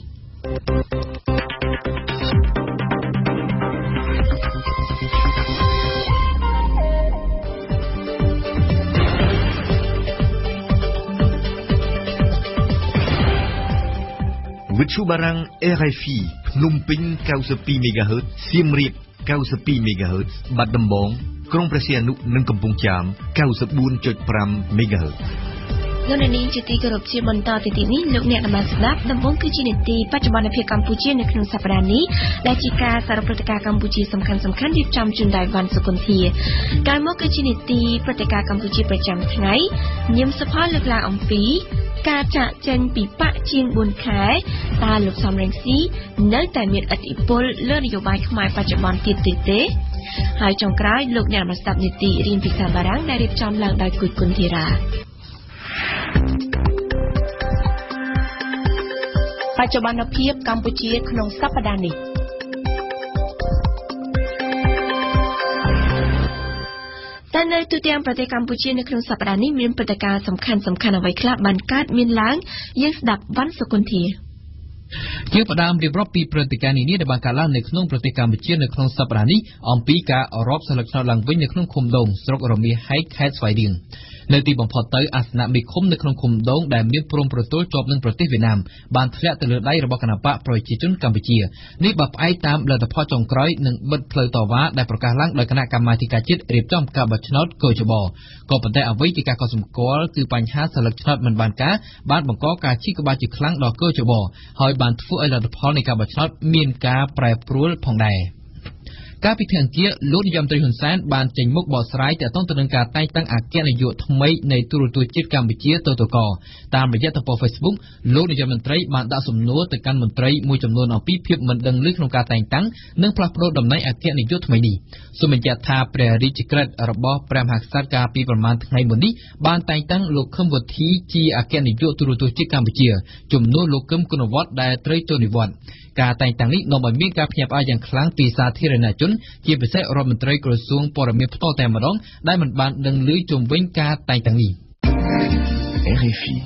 វិទ្យុបារាំង R F I ភ្នំពេញ ninety-two megahertz សៀមរាប ninety-two megahertz បាត់ដំបងក្រុងព្រះសីហនុនិងកំពង់ចាម ninety-four point five megahertz លោកនាងជាទីគោរពជាបន្តទៅទីនេះលោកអ្នកបានស្ដាប់ដំបូងគឺជានីតិបច្ចុប្បន្នភាពកម្ពុជានៅក្នុងសប្តាហ៍នេះដែលជាការសរុបព្រឹត្តិការណ៍កម្ពុជាសំខាន់សំខាន់រៀបចំជូនដោយវ៉ាន់សុគន្ធាកាលមកគឺជានីតិព្រឹត្តិការណ៍កម្ពុជាប្រចាំថ្ងៃញឹមសុផលលើកឡើងអំពីការចាក់ចេញពីបកជាងfourខែតើលោកសំរងស៊ីនៅតែមានឥទ្ធិពលលើនយោបាយខ្មែរបច្ចុប្បន្នទៀតទេហើយចុងក្រោយលោកអ្នកមកស្ដាប់នីតិរៀនភាសាបារាំងដែលរៀបចំឡើងដោយគុណគុណធីរ៉ាបច្ចុប្បន្នភាពកម្ពុជាក្នុងសប្តាហ៍នេះតែនៅទូទាំងប្រទេសកម្ពុជានៅក្នុងសប្តាហ៍នេះមានព្រឹត្តិការណ៍សំខាន់សំខាន់អ្វីខ្លះបានកើតមានឡើងយើងស្ដាប់វ៉ាន់សុគន្ធាជាផ្ដើមរៀបរាប់ពីព្រឹត្តិការណ៍នេះដែលបានកើតឡើងនៅក្នុងប្រទេសកម្ពុជានៅក្នុងសប្តាហ៍នេះអំពីការអរ៉បសិលឹកឆ្នោតឡើងវិញនៅក្នុងឃុំដងស្រុករមាសហែកខេត្តស្វាយរៀងនៅទីបំផុតទៅអាសនៈមេឃុំនៅក្នុងឃុំដងដែលមានព្រំប្រទល់ជាប់នឹងប្រទេសវៀតណាមបានធ្លាក់ទៅលើដៃរបស់គណបកប្រជាជនកម្ពុជានេះបើផ្អែកតាមលទ្ធផលចុងក្រោយនិងបិទផ្លូវតវ៉ាដែលប្រកាសឡើងដោយគណៈកម្មាធិការជាតិរៀបចំការបោះឆ្នោតកោចបក៏ប៉ុន្តែអ្វីជាការកត់សម្គាល់គឺបញ្ហាសិលឹកឆ្នោតមិនបានការបានបង្កការជីកក្បាលជាខ្លាំងដល់កោចបហើយបានធ្វើឲ្យលទ្ធផលនៃការបោះឆ្នោតមានការប្រែប្រួលផងដែរការពិធីអង្គាលោកនាយរដ្ឋមន្ត្រីហ៊ុនសែនបានចេញមុខបកស្រាយទាក់ទងទៅនឹងការតែងតាំងអគ្គនាយកថ្មីនៃទូរទស្សន៍ជាតិកម្ពុជាទៅតកតាមរយៈទំព័រ Facebook លោកនាយរដ្ឋមន្ត្រីបានដាក់សំណួរទៅកាន់មន្ត្រីមួយចំនួនអំពីភាពមិនដឹងឮក្នុងការតែងតាំងនិងផ្លាស់ប្តូរតំណែងអគ្គនាយកថ្មីនេះសូមបញ្ជាក់ថាព្រះរាជក្រឹត្យរបស់ព្រះមហាក្សត្រកាលពីប្រមាណថ្ងៃមុននេះបានតែងតាំងលោកខឹមវុធីជាអគ្គនាយកទូរទស្សន៍ជាតិកម្ពុជាជំនួសលោកគឹមគុណវត្តដែលត្រូវចូលនិវត្តន៍ការតែងតាំងនេះនាំឲ្យមានការភ្ញាក់ផ្អើលយ៉ាងខ្លាំងពីសាធារណជនជាពិសេសរដ្ឋមន្ត្រីក្រសួងព័ត៌មានផ្ទាល់តែម្ដងដែលមិនបានដឹងឮជុំវិញការតែងតាំងនេះ R F I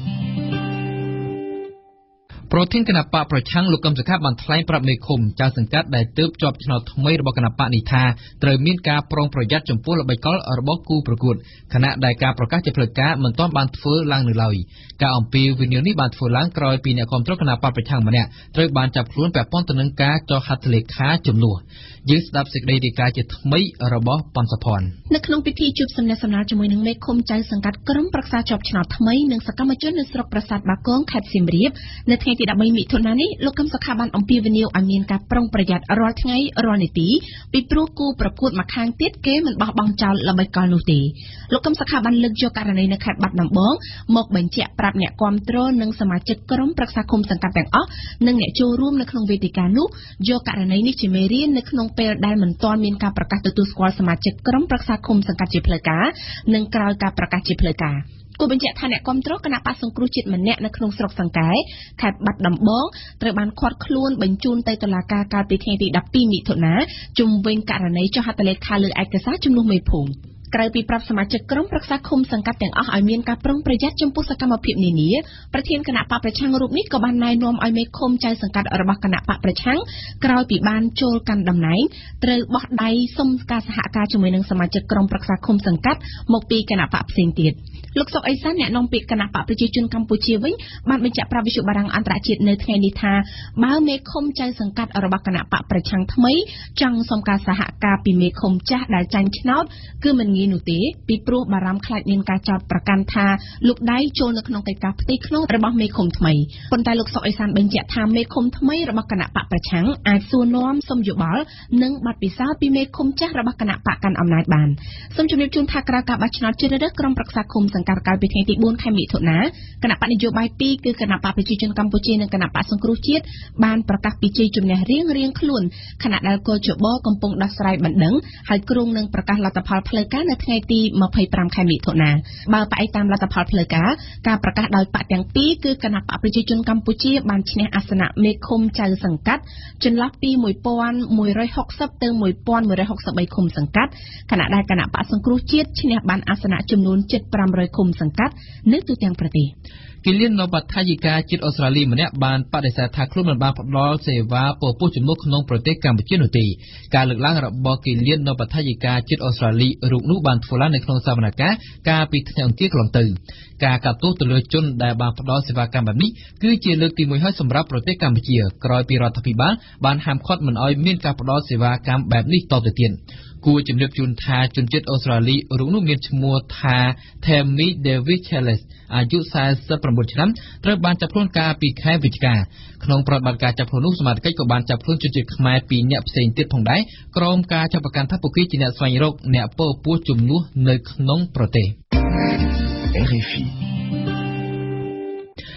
ប្រធានគណៈបកប្រឆាំងលោកកឹមសុខាបានថ្លែងប្រាប់មេឃុំចៅសង្កាត់ដែលទើបជាប់ឆ្នោតថ្មីរបស់គណៈបកនេះថាត្រូវមានការប្រុងប្រយ័ត្នចំពោះល្បិចកលរបស់គូប្រកួតខណៈដែលការប្រកាសជាផ្លូវការមិនទាន់បានធ្វើឡើងនៅឡើយការអំពាវនាវនេះបានធ្វើឡើងក្រោយពីអ្នកគ្រប់គ្រងគណៈបកប្រឆាំងម្នាក់ត្រូវបានចាប់ខ្លួនពាក់ព័ន្ធទៅនឹងការចុះហត្ថលេខាជំនួសយើងស្ដាប់សេចក្តីរាយការណ៍ជាថ្មីរបស់ប៉ុនសុផាន់នៅក្នុងពិធីជួបសំណេះសំណាលជាមួយនឹងមេឃុំចៅសង្កាត់ក្រុមប្រឹក្សាជាប់ឆ្នោតថ្មីនិងសកម្មជននៅស្រុកប្រាសាទបាគងខេត្តសៀមរាបនៅថ្ងៃទី13មិថុនានេះលោកកឹមសុខាបានអំពាវនាវឲ្យមានការប្រុងប្រយ័ត្នរាល់ថ្ងៃរាល់នាទីពីព្រោះគូប្រកួតម្ខាងទៀតគេមិនបោះបង់ចោលល្បិចកលនោះទេលោកកឹមសុខាបានលើកយកករណីនៅខេត្តបាត់ដំបងមកបញ្ជាក់ប្រាប់អ្នកគាំទ្រនិងសមាជិកក្រុមប្រឹក្សាគុំសង្កាត់ទាំងអស់និងអ្នកចូលរួមនៅក្នុងវេទិកានោះយកករណីនេះជាមេរៀននៅក្នុងពេលដែលមិនទាន់មានការប្រកាសទទួលស្គាល់សមាជិកក្រុមប្រឹក្សាគុំសង្កាត់ជាផ្លូវការនិងក្រោយការប្រកាសជាផ្លូវការគូបញ្ជាក់ថាអ្នកគាំទ្រគណៈបក្សសង្គ្រោះជាតិម្នាក់នៅក្នុងស្រុកសង្កែខេត្តបាត់ដំបងត្រូវបានឃាត់ខ្លួនបញ្ជូនទៅតុលាការកាលពីថ្ងៃទី12មិថុនាជុំវិញករណីចុះហត្ថលេខាលើឯកសារជំនួសមេភូមិក្រៅពីប្រាប់សមាជិកក្រុមប្រឹក្សាឃុំសង្កាត់ទាំងអស់ឲ្យមានការប្រុងប្រយ័ត្នចំពោះសកម្មភាពនានាប្រធានគណៈបកប្រឆាំងរូបនេះក៏បានណែនាំឲ្យមេឃុំចៅសង្កាត់របស់គណៈបកប្រឆាំងក្រោយពីបានចូលកាន់តំណែងត្រូវបោះដៃសុំការសហការជាមួយនឹងសមាជិកក្រុមប្រឹក្សាឃុំសង្កាត់មកពីគណៈបកផ្សេងទៀតលោកសុកអេសានអ្នកនាំពាក្យគណៈបកប្រជាជនកម្ពុជាវិញបានបញ្ជាក់ប្រាប់វិទ្យុបារាំងអន្តរជាតិនៅថ្ងៃនេះថាបើមេឃុំចៅសង្កាត់របស់គណៈបកប្រឆាំងថ្មីចង់សុំការសហការពីមេឃុំចាស់ដែលចាញ់ឆ្នោតគឺមិនងាយនោះទេពីព្រោះបារម្ភខ្លាចមានការចោទប្រកាន់ថាលោកដៃចូលនៅក្នុងកិច្ចការផ្ទៃក្នុងរបស់មេឃុំថ្មីប៉ុន្តែលោកសុកអេសានបញ្ជាក់ថាមេឃុំថ្មីរបស់គណៈបកប្រឆាំងអាចសួរនាំសុំយោបល់និងប័ណ្ណពិសោធន៍ពីមេឃុំចាស់របស់គណៈបកកាន់អំណាចបានសូមជម្រាបជូនថាក្រៅការបោះឆ្នោតជ្រើសរើសក្រុមប្រឹក្សាឃុំសង្កាត់កាលពីថ្ងៃទី4ខែមិថុនាគណៈបកនយោបាយពីរគឺគណៈបកប្រជាជនកម្ពុជានិងគណៈបកសង្គ្រោះជាតិបានប្រកាសពីជ័យជំនះរៀងរៀងខ្លួនខណៈដែលកោជបកំពុងដោះស្រាយបណ្ដឹងហើយគ្រោងនឹងប្រកាសលទ្ធផលផ្លូវការនៅថ្ងៃទី25ខែមិថុនាបើផ្អែកតាមលទ្ធផលផ្លូវការការប្រកាសដោយបកទាំងពីរគឺគណៈបកប្រជាជនកម្ពុជាបានឈ្នះអាសនៈមេឃុំចៅសង្កាត់ចន្លោះពីmột nghìn một trăm sáu mươiទៅmột nghìn một trăm sáu mươi baឃុំសង្កាត់ខណៈដែលគណៈបកសង្គ្រោះជាតិឈ្នះបានអាសនៈចំនួនជិតfive hundredឃុំសង្កាត់នៅទូទាំងប្រទេសគិលាននបថាយិកាជាតិអូស្ត្រាលីម្នាក់បានបដិសេធថាខ្លួនមិនបានផ្ដល់សេវាពពោះជំនួសក្នុងប្រទេសកម្ពុជានោះទេការលើកឡើងរបស់គិលាននបថាយិកាជាតិអូស្ត្រាលីរូបនោះបានធ្វើឡើងនៅក្នុងសវនកម្មកាលពីថ្ងៃអង្គារកន្លងទៅការកាត់ទោសទៅលើជនដែលបានផ្ដល់សេវាកម្មបែបនេះគឺជាលើកទីមួយហើយសម្រាប់ប្រទេសកម្ពុជាក្រោយពីរដ្ឋាភិបាលបានហាមឃាត់មិនឲ្យមានការផ្ដល់សេវាកម្មបែបនេះតទៅទៀតគួរជំរាបជូនថាជនជាតិអូស្ត្រាលីរូបនោះមានឈ្មោះថា Tammy Davis Charles អាយុforty-nineឆ្នាំត្រូវបានចាប់ខ្លួនកាលពីខែវិច្ឆិកាក្នុងប្រតិបត្តិការចាប់ខ្លួននោះសមាជិកក៏បានចាប់ខ្លួនជនជាតិខ្មែរពីរនាក់ផ្សេងទៀតផងដែរក្រោមការចាប់ប្រកាន់ថាពួកគេជាអ្នកស្វែងរកអ្នកពរពោះជំនួសនៅក្នុងប្រទេស R F I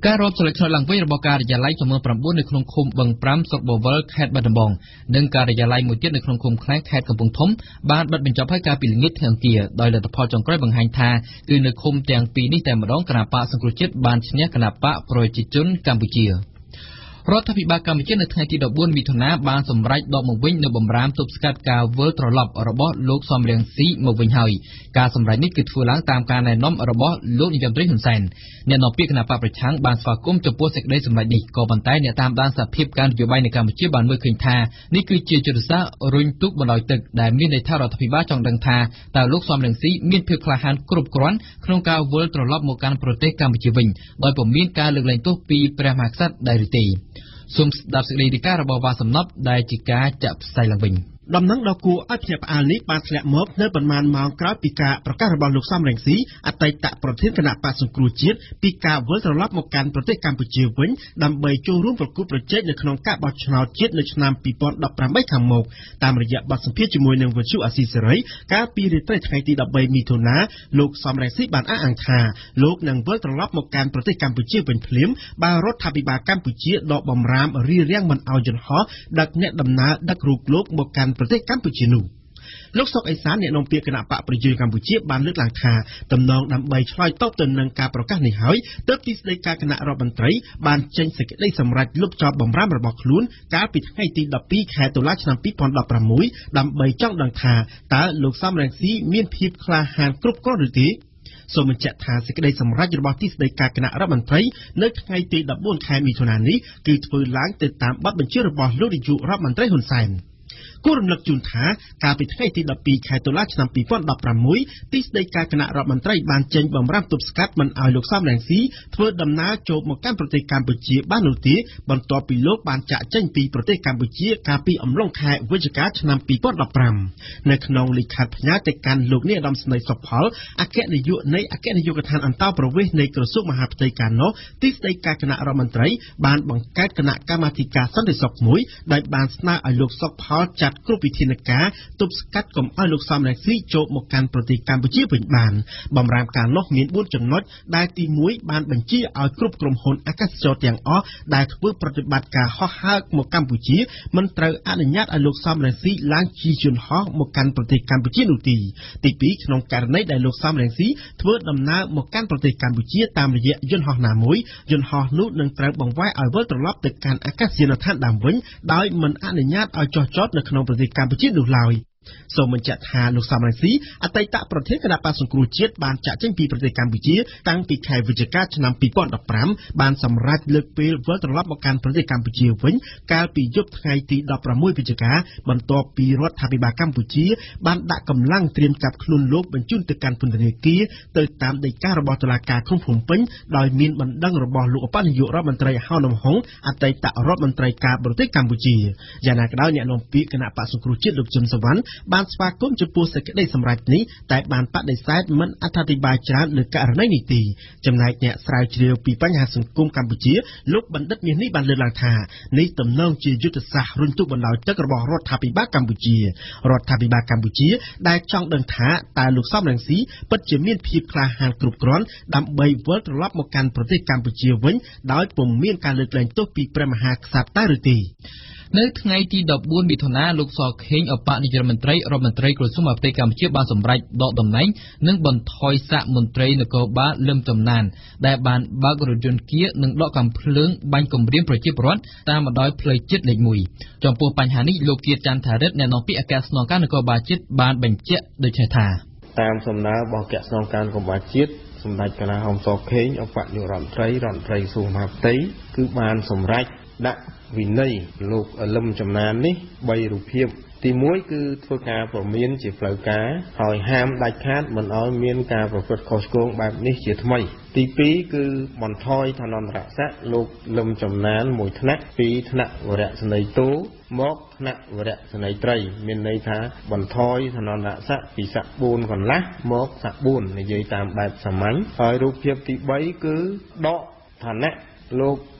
ការរອບឆ្លឹកឆ្នោតឡើងវិញរបស់ការិយាល័យចំនួនប្រាំបួននៅក្នុងឃុំបឹងប្រាំស្រុកបវលខេត្តបាត់ដំបងនិងការិយាល័យមួយទៀតនៅក្នុងឃុំខ្លែងខេត្តកំពង់ធំបានបិទបញ្ចប់ហើយកាលពីល្ងាចថ្ងៃអង្គារដោយលទ្ធផលចុងក្រោយបង្ហាញថាគឺនៅឃុំទាំងពីរនេះតែម្ដងគណបកសង្គ្រោះជាតិបានឈ្នះគណបកប្រជាជនកម្ពុជារដ្ឋាភិបាលកម្ពុជានៅថ្ងៃទីដប់បួនមិថុនាបានសម្រេចដកមកវិញនៅបំរាមទប់ស្កាត់ការវិលត្រឡប់របស់លោកសំរងស៊ីមកវិញហើយការសម្រេចនេះគឺធ្វើឡើងតាមការណែនាំរបស់លោកនាយរដ្ឋមន្ត្រីហ៊ុនសែនអ្នកនាំពាក្យគណៈបកប្រឆាំងបានស្វាគមន៍ចំពោះសេចក្តីសម្រេចនេះក៏ប៉ុន្តែអ្នកតាមដានសហភាពការនយោបាយនៅកម្ពុជាបានមើលឃើញថានេះគឺជាយុទ្ធសាស្ត្ររុញទូកបណ្ដោយទឹកដែលមានន័យថារដ្ឋាភិបាលចង់ដឹងថាតើលោកសំរងស៊ីមានភាពក្លាហានគ្រប់គ្រាន់ក្នុងការវិលត្រឡប់មកកាន់ប្រទេសកម្ពុជាវិញដោយពុំមានការលើកលែងទោសពីព្រះមហាក្សត្រដែរឬទេសូមស្ដាប់សេចក្តីរាយការណ៍របស់វ៉ាសំណប់ដែលជាការចាក់ផ្សាយឡើងវិញដំណឹងដល់គួរឲ្យភ្ញាក់ផ្អើលនេះបានធ្លាក់មកនៅប្រមាណម៉ោងក្រោយពីការប្រកាសរបស់លោកសំរងស៊ីអតីតប្រធានគណៈបក្សសង្គ្រោះជាតិពីការវិលត្រឡប់មកកាន់ប្រទេសកម្ពុជាវិញដើម្បីចូលរួមប្រគល់ប្រជែងនៅក្នុងការបោះឆ្នោតជាតិនៅឆ្នាំ ពីរពាន់ដប់ប្រាំបី ខាងមុខតាមរយៈបទសម្ភាសន៍ជាមួយនឹងវិទ្យុអាស៊ីសេរីកាលពីរាត្រីថ្ងៃទីដប់បីមិថុនាលោកសំរងស៊ីបានអះអាងថាលោកនឹងវិលត្រឡប់មកកាន់ប្រទេសកម្ពុជាវិញភ្លាមបើរដ្ឋាភិបាលកម្ពុជាដកបំរាមរារាំងមិនឲ្យយន្តហោះដឹកអ្នកដំណើរដឹករូបលោកមកកាន់ប្រទេសកម្ពុជានោះលោកសុកអេសានអ្នកនាំពាក្យគណៈបកប្រជាជនកម្ពុជាបានលើកឡើងថាតំណងដើម្បីឆ្លើយតបទៅនឹងការប្រកាសនេះហើយទើបទីស្តីការគណៈរដ្ឋមន្ត្រីបានចេញសេចក្តីសម្រេចលុបចោលបំរាមរបស់ខ្លួនកាលពីថ្ងៃទីដប់ពីរខែតុលាឆ្នាំ ពីរពាន់ដប់ប្រាំមួយដើម្បីចង់ដឹងថាតើលោកសំរងស៊ីមានភាពក្លាហានគ្រប់គ្រាន់ឬទេសូមបញ្ជាក់ថាសេចក្តីសម្រេចរបស់ទីស្តីការគណៈរដ្ឋមន្ត្រីនៅថ្ងៃទីដប់បួនខែមិថុនានេះគឺធ្វើឡើងទៅតាមបទបញ្ជារបស់លោកនាយករដ្ឋមន្ត្រីហ៊ុនសែនគួររំលឹកជូនថាកាលពីថ្ងៃទីដប់ពីរខែតុលាឆ្នាំ ពីរពាន់ដប់ប្រាំមួយទីស្តីការគណៈរដ្ឋមន្ត្រីបានចេញបំរាមទប់ស្កាត់មិនឲ្យលោកសំរងស៊ីធ្វើដំណើរចូលមកកាន់ប្រទេសកម្ពុជាបាននោះទេបន្ទាប់ពីលោកបានចាក់ចេញពីប្រទេសកម្ពុជាកាលពីអំឡុងខែវិច្ឆិកាឆ្នាំ ពីរពាន់ដប់ប្រាំនៅក្នុងលិខិតផ្ញើទៅកាន់លោកនាយឧត្តមស្នេហ៍សុផលអគ្គនាយកនៃអគ្គនាយកដ្ឋានអន្តរប្រវេសន៍នៃក្រសួងមហាផ្ទៃការនោះទីស្តីការគណៈរដ្ឋមន្ត្រីបានបង្កើតគណៈកម្មាធិការសន្តិសុខមួយដែលបានស្នើឲ្យលោកសុផលចាត់គ្រប់វិធានការទប់ស្កាត់កុំឲ្យលោកសំរងស៊ីចូលមកកាន់ប្រទេសកម្ពុជាវិញបានបំរាមការនោះមានបួនចំណុចដែលទីមួយបានបញ្ជាឲ្យគ្រប់ក្រុមហ៊ុនអាកាសចរទាំងអស់ដែលធ្វើប្រតិបត្តិការហោះហើរមកកម្ពុជាមិនត្រូវអនុញ្ញាតឲ្យលោកសំរងស៊ីឡើងជិះយន្តហោះមកកាន់ប្រទេសកម្ពុជានោះទេទីពីរក្នុងករណីដែលលោកសំរងស៊ីធ្វើដំណើរមកកាន់ប្រទេសកម្ពុជាតាមរយៈយន្តហោះណាមួយយន្តហោះនោះនឹងត្រូវបង្វែរឲ្យវិលត្រឡប់ទៅកាន់អាកាសយានដ្ឋានដើមវិញដោយមិនអនុញ្ញាតឲ្យចុះចតនៅក្នុងប្រទេសកម្ពុជានោះឡើយសូមបញ្ជាក់ថាលោកសំរងស៊ីអតីតប្រធានគណៈបក្សសង្គ្រោះជាតិបានចាក់ចេញពីប្រទេសកម្ពុជាតាំងពីខែវិច្ឆិកាឆ្នាំ ពីរពាន់ដប់ប្រាំបានសម្រេចលើកពេលវិលត្រឡប់មកកាន់ប្រទេសកម្ពុជាវិញកាលពីយប់ថ្ងៃទីដប់ប្រាំមួយវិច្ឆិកាបន្ទាប់ពីរដ្ឋាភិបាលកម្ពុជាបានដាក់កម្លាំងត្រៀមចាប់ខ្លួនលោកបញ្ជូនទៅកាន់ពន្ធនាគារទៅតាមដីការបស់តុលាការក្រុងភ្នំពេញដោយមានបណ្ដឹងរបស់លោកឧបនាយករដ្ឋមន្ត្រីហៅនំហុងអតីតរដ្ឋមន្ត្រីការបរទេសកម្ពុជាយ៉ាងណាក៏ដោយអ្នកនាំពាក្យគណៈបក្សសង្គ្រោះជាតិលោកជឹមសវណ្ណបានស្វាគមន៍ចំពោះសេចក្តីសម្រេចនេះតែបានបដិសេធមិនអត្ថាធិប្បាយច្រើនលើករណីនេះទេចំណែកអ្នកស្រាវជ្រាវពីបញ្ហាសង្គមកម្ពុជាលោកបណ្ឌិតមាសនេះបានលើកឡើងថានេះទំនងជាយុទ្ធសាស្ត្ររុញទូបណ្ដោយទឹករបស់រដ្ឋាភិបាលកម្ពុជារដ្ឋាភិបាលកម្ពុជាដែលចង់ដឹងថាតើលោកសំរងស៊ីពិតជាមានភាពក្លាហានគ្រប់គ្រាន់ដើម្បីវិលត្រឡប់មកកាន់ប្រទេសកម្ពុជាវិញដោយពុំមានការលើកលែងទោសពីព្រះមហាក្សត្រតែឬទេនៅថ្ងៃទីដប់បួនមិថុនាលោកសខេងអបនាយករដ្ឋមន្ត្រីរដ្ឋមន្ត្រីក្រសួងមហាផ្ទៃកម្ពុជាបានសម្រេចដកតំណែងនិងបន្ថយស័ក្តិមន្ត្រីនគរបាលលឹមចំណានដែលបានបើករថយន្តគៀនិងដកកាំភ្លើងបាញ់គំរាមប្រជាពលរដ្ឋតាមបណ្ដោយផ្លូវជាតិលេខមួយចំពោះបញ្ហានេះលោកគៀតចន្ទថារិទ្ធអ្នកនាំពាក្យអគ្គស្នងការនគរបាលជាតិបានបញ្ជាក់ដូចនេះថាតាមសំណើរបស់អគ្គស្នងការនគរបាលជាតិសម្ដេចកណាហោមសខេងអបនាយករដ្ឋមន្ត្រីរដ្ឋមន្ត្រីក្រសួងមហាផ្ទៃគឺបានសម្រេចដាក់វិន័យលោកលឹមចំណាននេះបីរូបភាពទីមួយគឺធ្វើការព្រមានជាផ្លូវការហើយហាមដាច់ខាតមិនឲ្យមានការប្រព្រឹត្តខុសឆ្គងបែបនេះជាថ្មីទីពីរគឺបន្ថយឋានន្តរស័ក្តិលោកលឹមចំណានមួយថ្នាក់ពីថ្នាក់វរៈសេនីយ៍តូមកថ្នាក់វរៈសេនីយ៍ត្រីមានន័យថាបន្ថយឋានន្តរស័ក្តិពីស័ក្តិបួនកន្លះមកស័ក្តិបួននិយាយតាមបែបសាមញ្ញហើយរូបភាពទីបីគឺដកឋានៈលោក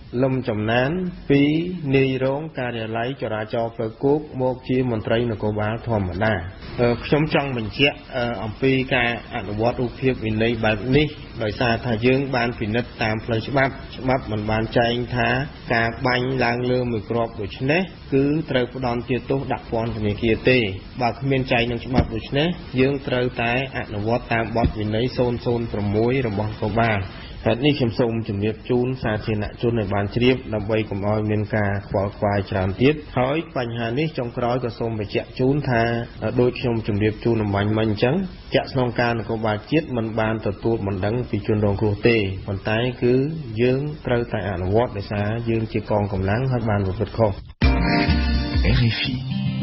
លំចំណានពីនាយរងការិយាល័យចរាចរណ៍ផ្លូវគោកមកជាមន្ត្រីនគរបាលធម្មតាខ្ញុំចង់បញ្ជាក់អំពីការអនុវត្តរូបភាពវិន័យបែបនេះដោយសារថាយើងបានពិនិត្យតាមផ្លូវច្បាប់ច្បាប់មិនបានចែងថាការបាញ់ឡើងលើមួយគ្រាប់ដូច្នេះគឺត្រូវផ្ដន់ទោសដាក់ពន្ធនាគារទេបើគ្មានចែងនឹងច្បាប់ដូច្នេះយើងត្រូវតែអនុវត្តតាមបទវិន័យศูนย์ศูนย์หกរបស់នគរបាលហេតុនេះខ្ញុំសូមជម្រាបជូនសាធារណជនឲ្យបានជ្រាបដើម្បីកុំឲ្យមានការខ្វល់ខ្វាយច្រើនទៀតហើយបញ្ហានេះចុងក្រោយក៏សូមបញ្ជាក់ជូនថាដោយខ្ញុំជម្រាបជូនអំបញ្ញមិញអញ្ចឹងជាក់ស្នងការនគរបាលជាតិមិនបានទទួលបណ្ដឹងពីជនរងគ្រោះទេប៉ុន្តែគឺយើងត្រូវតែអនុវត្តដោយសារយើងជាកងកម្លាំងហើយបានប្រព្រឹត្តខុស R F I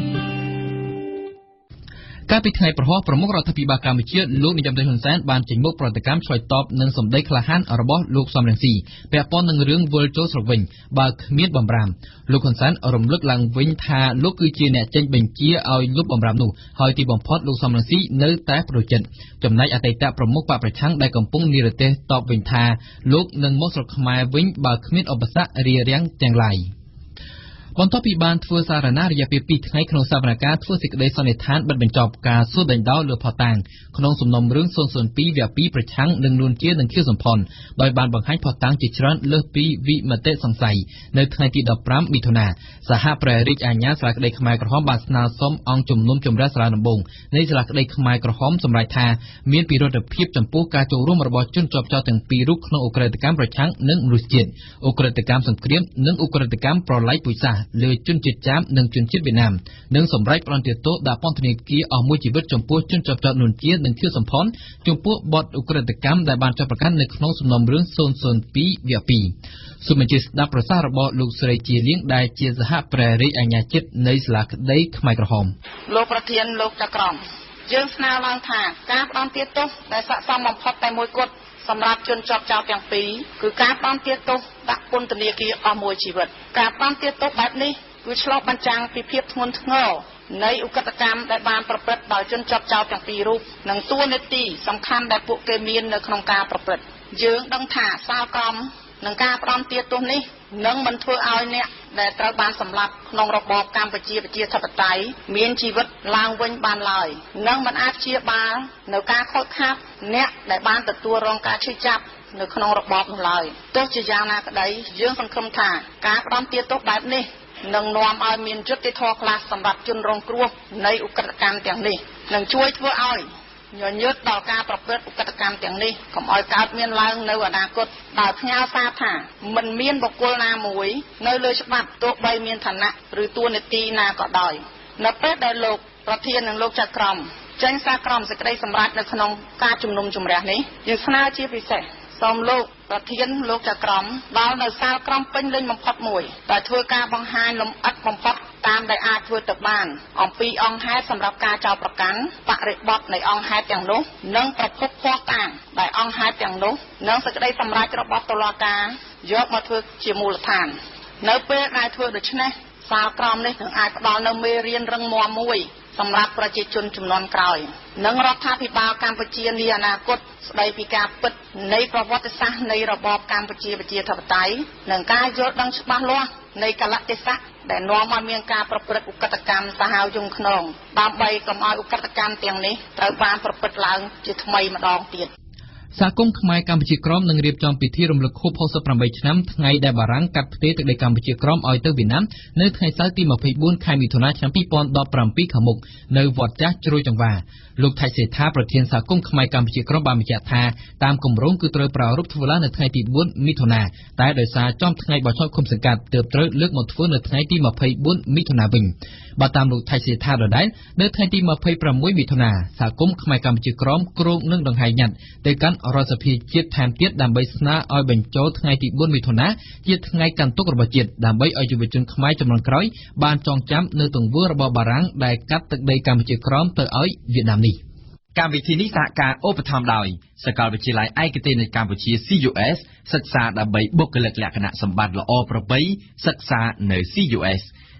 កាលពីថ្ងៃប្រហោះប្រមុខរដ្ឋាភិបាលកម្ពុជាលោកនាយរដ្ឋមន្ត្រីហ៊ុនសែនបានចេញមុខប្រតិកម្មឆ្លើយតបនឹងសម្ដីក្លាហានរបស់លោកសំរងស៊ីពាក់ព័ន្ធនឹងរឿងវិលចូលស្រុកវិញបើគ្មានបំរាមលោកហ៊ុនសែនរំលឹកឡើងវិញថាលោកគឺជាអ្នកចេញបញ្ជាឲ្យលុបបំរាមនោះហើយទីបំផុតលោកសំរងស៊ីនៅតែប្រជិតចំណែកអតីតប្រមុខបកប្រឆាំងដែលកំពុងនិរទេសតបវិញថាលោកនឹងមកស្រុកខ្មែរវិញបើគ្មានឧបសគ្គរារាំងទាំងឡាយបន្ទាប់ពីបានធ្វើសារណារយៈពេលពីរថ្ងៃក្នុងសវនកម្មធ្វើសេចក្តីសន្និដ្ឋានបិទបញ្ចប់ការសួរដេញដោលលើផតាំងក្នុងសំណុំរឿងศูนย์ศูนย์ពីរវគ្គពីរប្រឆាំងនឹងនួនជានិងខៀវសំផនដោយបានបង្ហាញផតាំងជាច្រើនលើសពីវិមតិសង្ស័យនៅថ្ងៃទីដប់ប្រាំមិថុនាសហព្រះរាជអាជ្ញាសាលាក្តីខ្មែរក្រហមបានស្នើសុំអង្គជំនុំជម្រះសាលាដំបងនៃសាលាក្តីខ្មែរក្រហមសម្រេចថាមានពិរុទ្ធភាពចំពោះការចូលរួមរបស់ជនជាប់ចោទទាំងពីររូបក្នុងឧក្រិដ្ឋកម្មប្រឆាំងនឹងមនុស្សជាតិឧក្រិដ្ឋកម្មសង្គ្រាមនិងឧក្រិដ្ឋកម្មប្រល័យពូជសាសន៍លើជនជាតិចាមនិងជនជាតិវៀតណាមនិងសម្រេចផ្តន្ទាទោសដាក់ពន្ធនាគារអស់មួយជីវិតចំពោះជនជាប់ចោទនួនជានិងខៀវសំផនចំពោះបទឧក្រិដ្ឋកម្មដែលបានចាប់ប្រកាន់នៅក្នុងសំណុំរឿងศูนย์ศูนย์ពីរវគ្គពីរសូមអញ្ជើញស្ដាប់ប្រសាសន៍របស់លោកស្រីជាលៀងដែលជាសហព្រះរាជអាជ្ញាជាតិនៃសាលាក្តីខ្មែរក្រហមលោកប្រធានលោកចក្រមយើងស្នើឡើងថាការផ្តន្ទាទោសដែលស័ក្តិសមបំផុតតែមួយគត់សម្រាប់ជនជាប់ចោទទាំងពីរគឺការផ្តន្ទាទោសដាក់ពន្ធនាគារអស់មួយជីវិតការផ្តន្ទាទោសបែបនេះគឺឆ្លុះបញ្ចាំងពីភាពធ្ងន់ធ្ងរនៃឧក្រិដ្ឋកម្មដែលបានប្រព្រឹត្តដោយជនជាប់ចោទទាំងពីររូបនិងតួនាទីសំខាន់ដែលពួកគេមាននៅក្នុងការប្រព្រឹត្តយើងដឹងថាសាលក្រមនឹងការផ្តន្ទាទោសនេះនឹងមិនធ្វើឲ្យអ្នកដែលត្រូវបានសម្លាប់ក្នុងរបបកម្ពុជាប្រជាធិបតេយ្យមានជីវិតឡើងវិញបានឡើយនិងមិនអាចព្យាបាលនៅការខូចខាតអ្នកដែលបានទទួលរងការឈឺចាប់នៅក្នុងរបបនោះឡើយទោះជាយ៉ាងណាក្តីយើងសង្ឃឹមថាការផ្តន្ទាទោសបែបនេះនឹងនាំឲ្យមានយុត្តិធម៌ខ្លះសម្រាប់ជនរងគ្រោះនៃឧក្រិដ្ឋកម្មទាំងនេះនឹងជួយធ្វើឲ្យញញើតដល់ការប្រព្រឹត្តឧក្រិដ្ឋកម្មទាំងនេះកុំឲ្យកើតមានឡើងនៅអនាគតដោយផ្ញើសារថាមិនមានបុគ្គលណាមួយនៅលើច្បាប់ទោះបីមានឋានៈឬតួនាទីណាក៏ដោយនៅពេលដែលលោកប្រធាននិងលោកចៅក្រមចេញសារក្រមសេចក្តីសម្រេចនៅក្នុងការជំនុំជម្រះនេះយើងស្នើជាពិសេសសូមលោកប្រធានលោកចៅក្រមដល់នៅសាលក្រមពេញលេញបំផុតមួយដែលធ្វើការបង្ហាញលម្អិតបំផុតតាមដែលអាចធ្វើទៅបានអំពីអង្គហេតុសម្រាប់ការចោទប្រកាន់បរិបទនៃអង្គហេតុទាំងនោះនិងប្រភពភស្តុតាងដែលអង្គហេតុទាំងនោះនិងសេចក្តីសម្រេចរបស់តុលាការយកមកធ្វើជាមូលដ្ឋាននៅពេលដែលធ្វើដូច្នេះសាលក្រមនេះនឹងអាចផ្ដល់នូវមេរៀនរឹងមាំមួយសម្រាប់ប្រជាជនជំនាន់ក្រោយនិងរដ្ឋាភិបាលកម្ពុជានាអនាគតស្ដីពីការពិតនៃប្រវត្តិសាស្ត្រនៃរបបកម្ពុជាប្រជាធិបតេយ្យនិងការយល់ដឹងច្បាស់លាស់នៃកលៈទេសៈដែលនាំឲ្យមានការប្រព្រឹត្តឧក្រិដ្ឋកម្មសាហាវយង់ខ្នងដើម្បីកុំឲ្យឧក្រិដ្ឋកម្មទាំងនេះត្រូវបានប្រព្រឹត្តឡើងជាថ្មីម្ដងទៀតសហគមន៍ខ្មែរកម្ពុជាក្រមនឹងរៀបចំពិធីរំលឹកខួបហូសិបប្រាំបីឆ្នាំថ្ងៃដែលបារាំងកាត់ផ្ទេរទឹកដីកម្ពុជាក្រមឲ្យទៅវៀតណាមនៅថ្ងៃសៅរ៍ទីម្ភៃបួនខែមិថុនាឆ្នាំពីរពាន់ដប់ប្រាំពីរខាងមុខនៅវត្តចាស់ជ្រោយចង្វាលោកថៃសេដ្ឋាប្រធានសហគមន៍ខ្មែរកម្ពុជាក្រមបានបញ្ជាក់ថាតាមគម្រោងគឺត្រូវប្រារព្ធធ្វើឡើងនៅថ្ងៃទីបួនមិថុនាតែដោយសារចំថ្ងៃបោះឆ្នោតឃុំសង្កាត់ទើបត្រូវលើកមកធ្វើនៅថ្ងៃទីម្ភៃបួនមិថុនាវិញបើតាមលោកថៃសេដ្ឋាដដែលនៅថ្ងៃទីម្ភៃប្រាំមួយមិថុនាសហគមន៍ខ្មែរកម្ពុជាក្រមគ្រោងនឹងដង្ហែញ៉ាត់ទៅកាន់រដ្ឋសភាជាតិថែមទៀតដើម្បីស្នើឲ្យបញ្ចូលថ្ងៃទីបួនមិថុនាជាថ្ងៃកាន់ទុក្ខរបស់ជាតិដើម្បីឲ្យយុវជនខ្មែរជំនាន់ក្រោយបានចងចាំនៅទង្វើរបស់បារាំងដែលកាត់ទឹកដីកម្ពុជាក្រមទៅឲ្យវៀតណាមនេះកម្មវិធីនេះសហការឧបត្ថម្ភដោយសាកលវិទ្យាល័យឯកទេសនៅកម្ពុជា C U S សិក្សាដើម្បីបុគ្គលិកលក្ខណៈសម្បត្តិល្អប្រពៃសិក្សានៅ C U S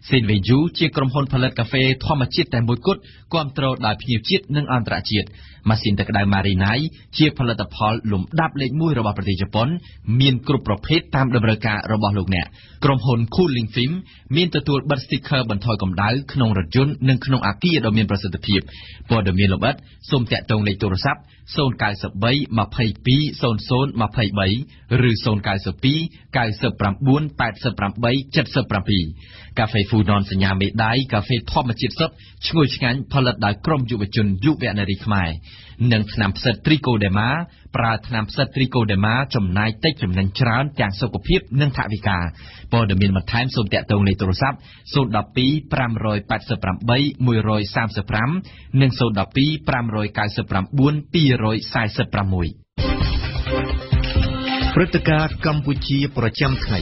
សេនវេយូជាក្រុមហ៊ុនផលិតកាហ្វេធម្មជាតិតែមួយគត់គាំទ្រដោយភ្ញៀវជាតិនិងអន្តរជាតិម៉ាស៊ីនទឹកក្តៅ Marinai ជាផលិតផលលំដាប់លេខមួយរបស់ប្រទេសជប៉ុនមានគ្រប់ប្រភេទតាមតម្រូវការរបស់លោកអ្នកក្រុមហ៊ុន Cooling Film មានទទួលបិទ sticker បន្ថយកម្ដៅក្នុងរថយន្តនិងក្នុងអគារដ៏មានប្រសិទ្ធភាពព័ត៌មានលម្អិតសូមទាក់ទងលេខទូរស័ព្ទ ศูนย์ เก้า สาม ยี่ สอง ศูนย์ ศูนย์ ยี่ สาม ឬ ศูนย์ เก้า สาม แปด เก้า แปด เจ็ด เจ็ด កាហ្វេ Funon សញ្ញាមេដៃកាហ្វេធម្មជាតិសុទ្ធឈ្ងុយឆ្ងាញ់ផលិតដោយក្រុមយុវជនយុវនារីខ្មែរនិងថ្នាំផ្សិត Trichoderma ប្រើថ្នាំផ្សិត Trichoderma ចំណាយតិចចំណេញច្រើនទាំងសុខភាពនិងថវិកាព័ត៌មានបន្ថែមសូមទាក់ទងលេខទូរស័ព្ទ ศูนย์ หนึ่ง สอง ห้า แปด แปด แปด หนึ่ง สาม ห้า និង ศูนย์ หนึ่ง สอง ห้า เก้า เก้า เก้า สอง สอง หกព្រឹត្តិការណ៍កម្ពុជាប្រចាំថ្ងៃ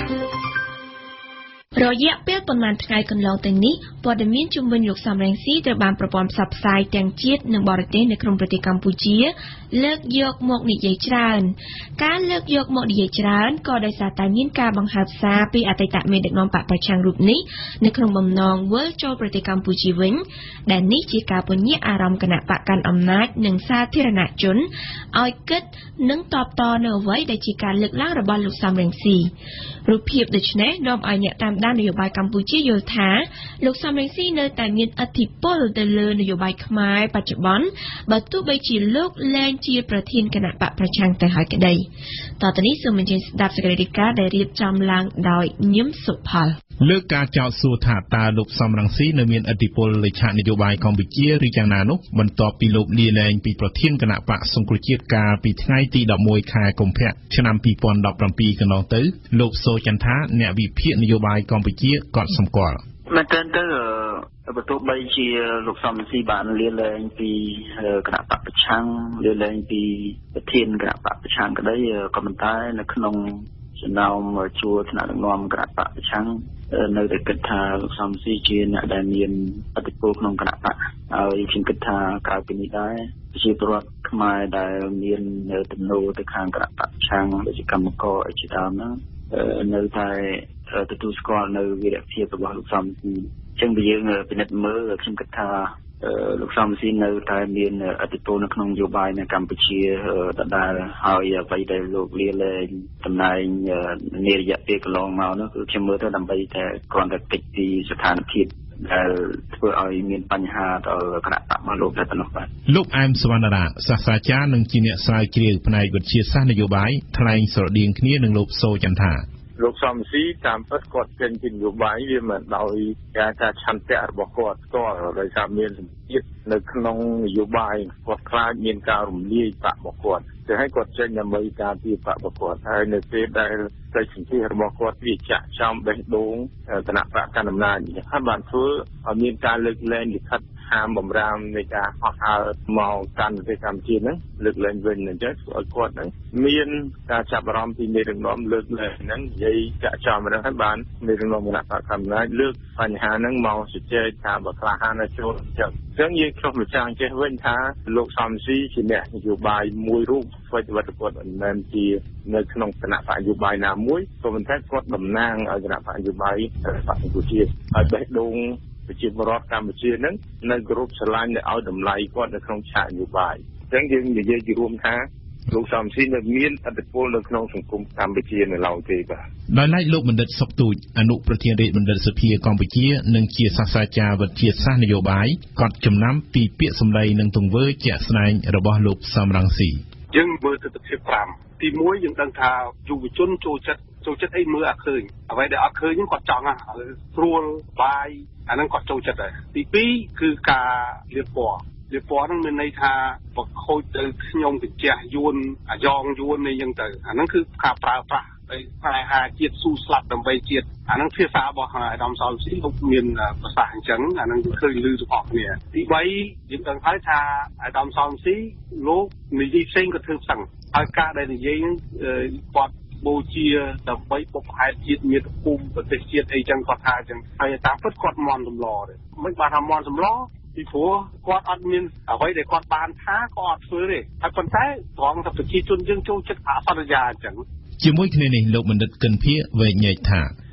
រយៈពេលប៉ុន្មានថ្ងៃកន្លងទៅនេះព័ត៌មានជំវិញលោកសំរងស៊ីត្រូវបានប្រព័ន្ធផ្សព្វផ្សាយទាំងជាតិនិងបរទេសនៅក្នុងប្រទេសកម្ពុជាលើកយកមកនិយាយច្រើនការលើកយកមកនិយាយច្រើនក៏ដោយសារតែមានការបង្ហើបសារពីអតីតមេដឹកនាំបកប្រឆាំងរូបនេះនៅក្នុងបំណងវិលចូលប្រទេសកម្ពុជាវិញដែលនេះជាការពញ្ញាអារម្មណ៍គណៈបកកាន់អំណាចនិងសាធារណជនឲ្យគិតនិងតបតនៅអ្វីដែលជាការលើកឡើងរបស់លោកសំរងស៊ីរូបភាពដូចនេះនាំឲ្យអ្នកតាមដាននយោបាយកម្ពុជាយល់ថាលោកសំរងស៊ីនៅតែមានឥទ្ធិពលទៅលើនយោបាយខ្មែរបច្ចុប្បន្នបើទោះបីជាលោកលែងជាប្រធានគណៈបកប្រឆាំងទៅហើយក្តីតទៅនេះសូមអញ្ជើញស្ដាប់សេចក្តីរាយការណ៍ដែលរៀបចំឡើងដោយញឹមសុផលលើកការចោទសួរថាតើលោកសំរងស៊ីនៅមានឥទ្ធិពលលើឆាកនយោបាយកម្ពុជាឬយ៉ាងណានោះបន្ទាប់ពីលោកលាលែងពីប្រធានគណៈបកសង្គ្រោះជាតិកាលពីថ្ងៃទីដប់មួយខែកុម្ភៈឆ្នាំពីរពាន់ដប់ប្រាំពីរកន្លងទៅលោកសូចន្ទថាអ្នកវិភាគនយោបាយកម្ពុជាក៏សម្គាល់មែនទែនទៅបើទោះបីជាលោកសំរងស៊ីបានលាលែងពីគណៈបកប្រឆាំងលាលែងពីប្រធានគណៈបកប្រឆាំងក្តីក៏ប៉ុន្តែនៅក្នុងចំណោមជួរថ្នាក់ដឹកនាំគណៈបកប្រឆាំងនៅតែគិតថាលោកសំរងស៊ីជាអ្នកដែលមានឥទ្ធិពលក្នុងគណៈបកហើយខ្ញុំគិតថាក្រៅពីនេះដែរប្រជាពលរដ្ឋខ្មែរដែលមានទំនោរទៅខាងគណៈបកប្រឆាំងដូចជាកម្មករអីជាដើមហ្នឹងនៅតែទទួលស្គាល់នៅវីរភាពរបស់លោកសំរងស៊ីអញ្ចឹងបើយើងពិនិត្យមើលខ្ញុំគិតថាលោកសំរងស៊ីនៅតែមានឥទ្ធិពលនៅក្នុងនយោបាយនៅកម្ពុជាដដែលហើយអ្វីដែលលោកលាលែងតំណែងនារយៈពេលកន្លងមកនោះគឺខ្ញុំមើលទៅដើម្បីតែគ្រាន់តែតិចពីស្ថានភាពដែលធ្វើឲ្យមានបញ្ហាដល់គណៈបករបស់លោកតែប៉ុណ្ណោះបាទលោកអែមសវណ្ណរាសាស្ត្រាចារ្យនិងជាអ្នកស្រាវជ្រាវផ្នែកវិទ្យាសាស្ត្រនយោបាយថ្លែងស្រដៀងគ្នានឹងលោកសូចន្ទថាលោកសំរងស៊ីតាមពិតគាត់ចេញពីនយោបាយវាមិនដោយការថាឆន្ទៈរបស់គាត់ផ្ទាល់ដោយសារមានសម្ពាធនៅក្នុងនយោបាយគាត់ខ្លាចមានការរំលាយបករបស់គាត់តែឲ្យគាត់ចេញដើម្បីការពារបករបស់គាត់ហើយនៅពេលដែលកិច្ចសន្និសីទរបស់គាត់វាចាក់ចំបេះដូងគណៈបកកណ្ដាលអំណាចហើយបានធ្វើឲ្យមានការលើកលែងលិខិតហាមបំរាមនៃការហោះហើរមកកាន់ប្រទេសកម្ពុជាហ្នឹងលើកលែងវិញអញ្ចឹងធ្វើឲ្យគាត់ហ្នឹងមានការចាប់អារម្មណ៍ពីមេដឹកនាំលើកលែងហ្នឹងនិយាយចាក់ចំហ្នឹងហើយបានមេដឹកនាំគណៈបកកណ្ដាលអំណាចលើកបញ្ហាហ្នឹងមកជជែកថាបើក្លាហានទៅចូលអញ្ចឹងអញ្ចឹងយើងឆ្លុះម្ចាស់ចេះវិញថាលោកសំរងស៊ីជាអ្នកនយោបាយមួយរូបធ្វើវត្តគាត់មិនមែនជានៅក្នុងគណៈបកនយោបាយណាមួយក៏ប៉ុន្តែគាត់តំណាងឲ្យគណៈបកនយោបាយបកកម្ពុជាហើយបេះដូងប្រជាពលរដ្ឋកម្ពុជានឹងនៅគ្រប់ស្រឡាញ់នៅឲ្យតម្លៃគាត់នៅក្នុងឆាកនយោបាយអញ្ចឹងយើងនិយាយជារួមថាលោកសំរងស៊ីនៅមានឥទ្ធិពលនៅក្នុងសង្គមកម្ពុជានៅឡើយទេបាទដោយឡែកលោកបណ្ឌិតសុកទូចអនុប្រធានរាជបណ្ឌិតសភាកម្ពុជានិងជាសាស្ត្រាចារ្យវិទ្យាសាស្ត្រនយោបាយក៏ចំណាំពីពាក្យសម្ដីនិងទង្វើជាក់ស្ដែងរបស់លោកសំរងស៊ីយើងមើលទស្សនវិជ្ជាប្រាំទីមួយយើងដឹងថាយុវជនចូលចិត្តចូលចិត្តអីមើលអត់ឃើញអ្វីដែលអត់ឃើញហ្នឹងគាត់ចង់ហ่ะស្រួលបាយអាហ្នឹងគាត់ចូលចិត្តដែរទីពីរគឺការលៀបពណ៌លៀបពណ៌ហ្នឹងមានន័យថាបើខូចទៅខ្ញុំកញ្ចះយួនអាយ៉ងយួនអីចឹងទៅអាហ្នឹងគឺការប្រើប្រាស់ហើយផ្នែកហាជាតិស៊ូស្លាប់ដើម្បីជាតិអាហ្នឹងភាសារបស់អាដាមសោលស៊ីលោកមានប្រសាសន៍អញ្ចឹងអាហ្នឹងគឺឃើញឮទាំងអស់គ្នាទីបីយើងដឹងហើយថាអាដាមសោលស៊ីលោកនិយាយផ្សេងក៏ធ្វើផ្សឹងហើយការដែលនិយាយគាត់បូជាដើម្បីបុព្វហេតុជាតិមាតុភូមិប្រទេសជាតិអីចឹងគាត់ថាអញ្ចឹងហើយតាមពិតគាត់មន់សម្លទេមិនបានថាមន់សម្លពីព្រោះគាត់អត់មានអ្វីដែលគាត់បានថាក៏អត់ធ្វើទេហើយប៉ុន្តែត្រង់ថាប្រជាជនយើងចូលចិត្តអសន្យាអញ្ចឹងជាមួយគ្នានេះលោកបណ្ឌិតកិនភៀវែកញែកថា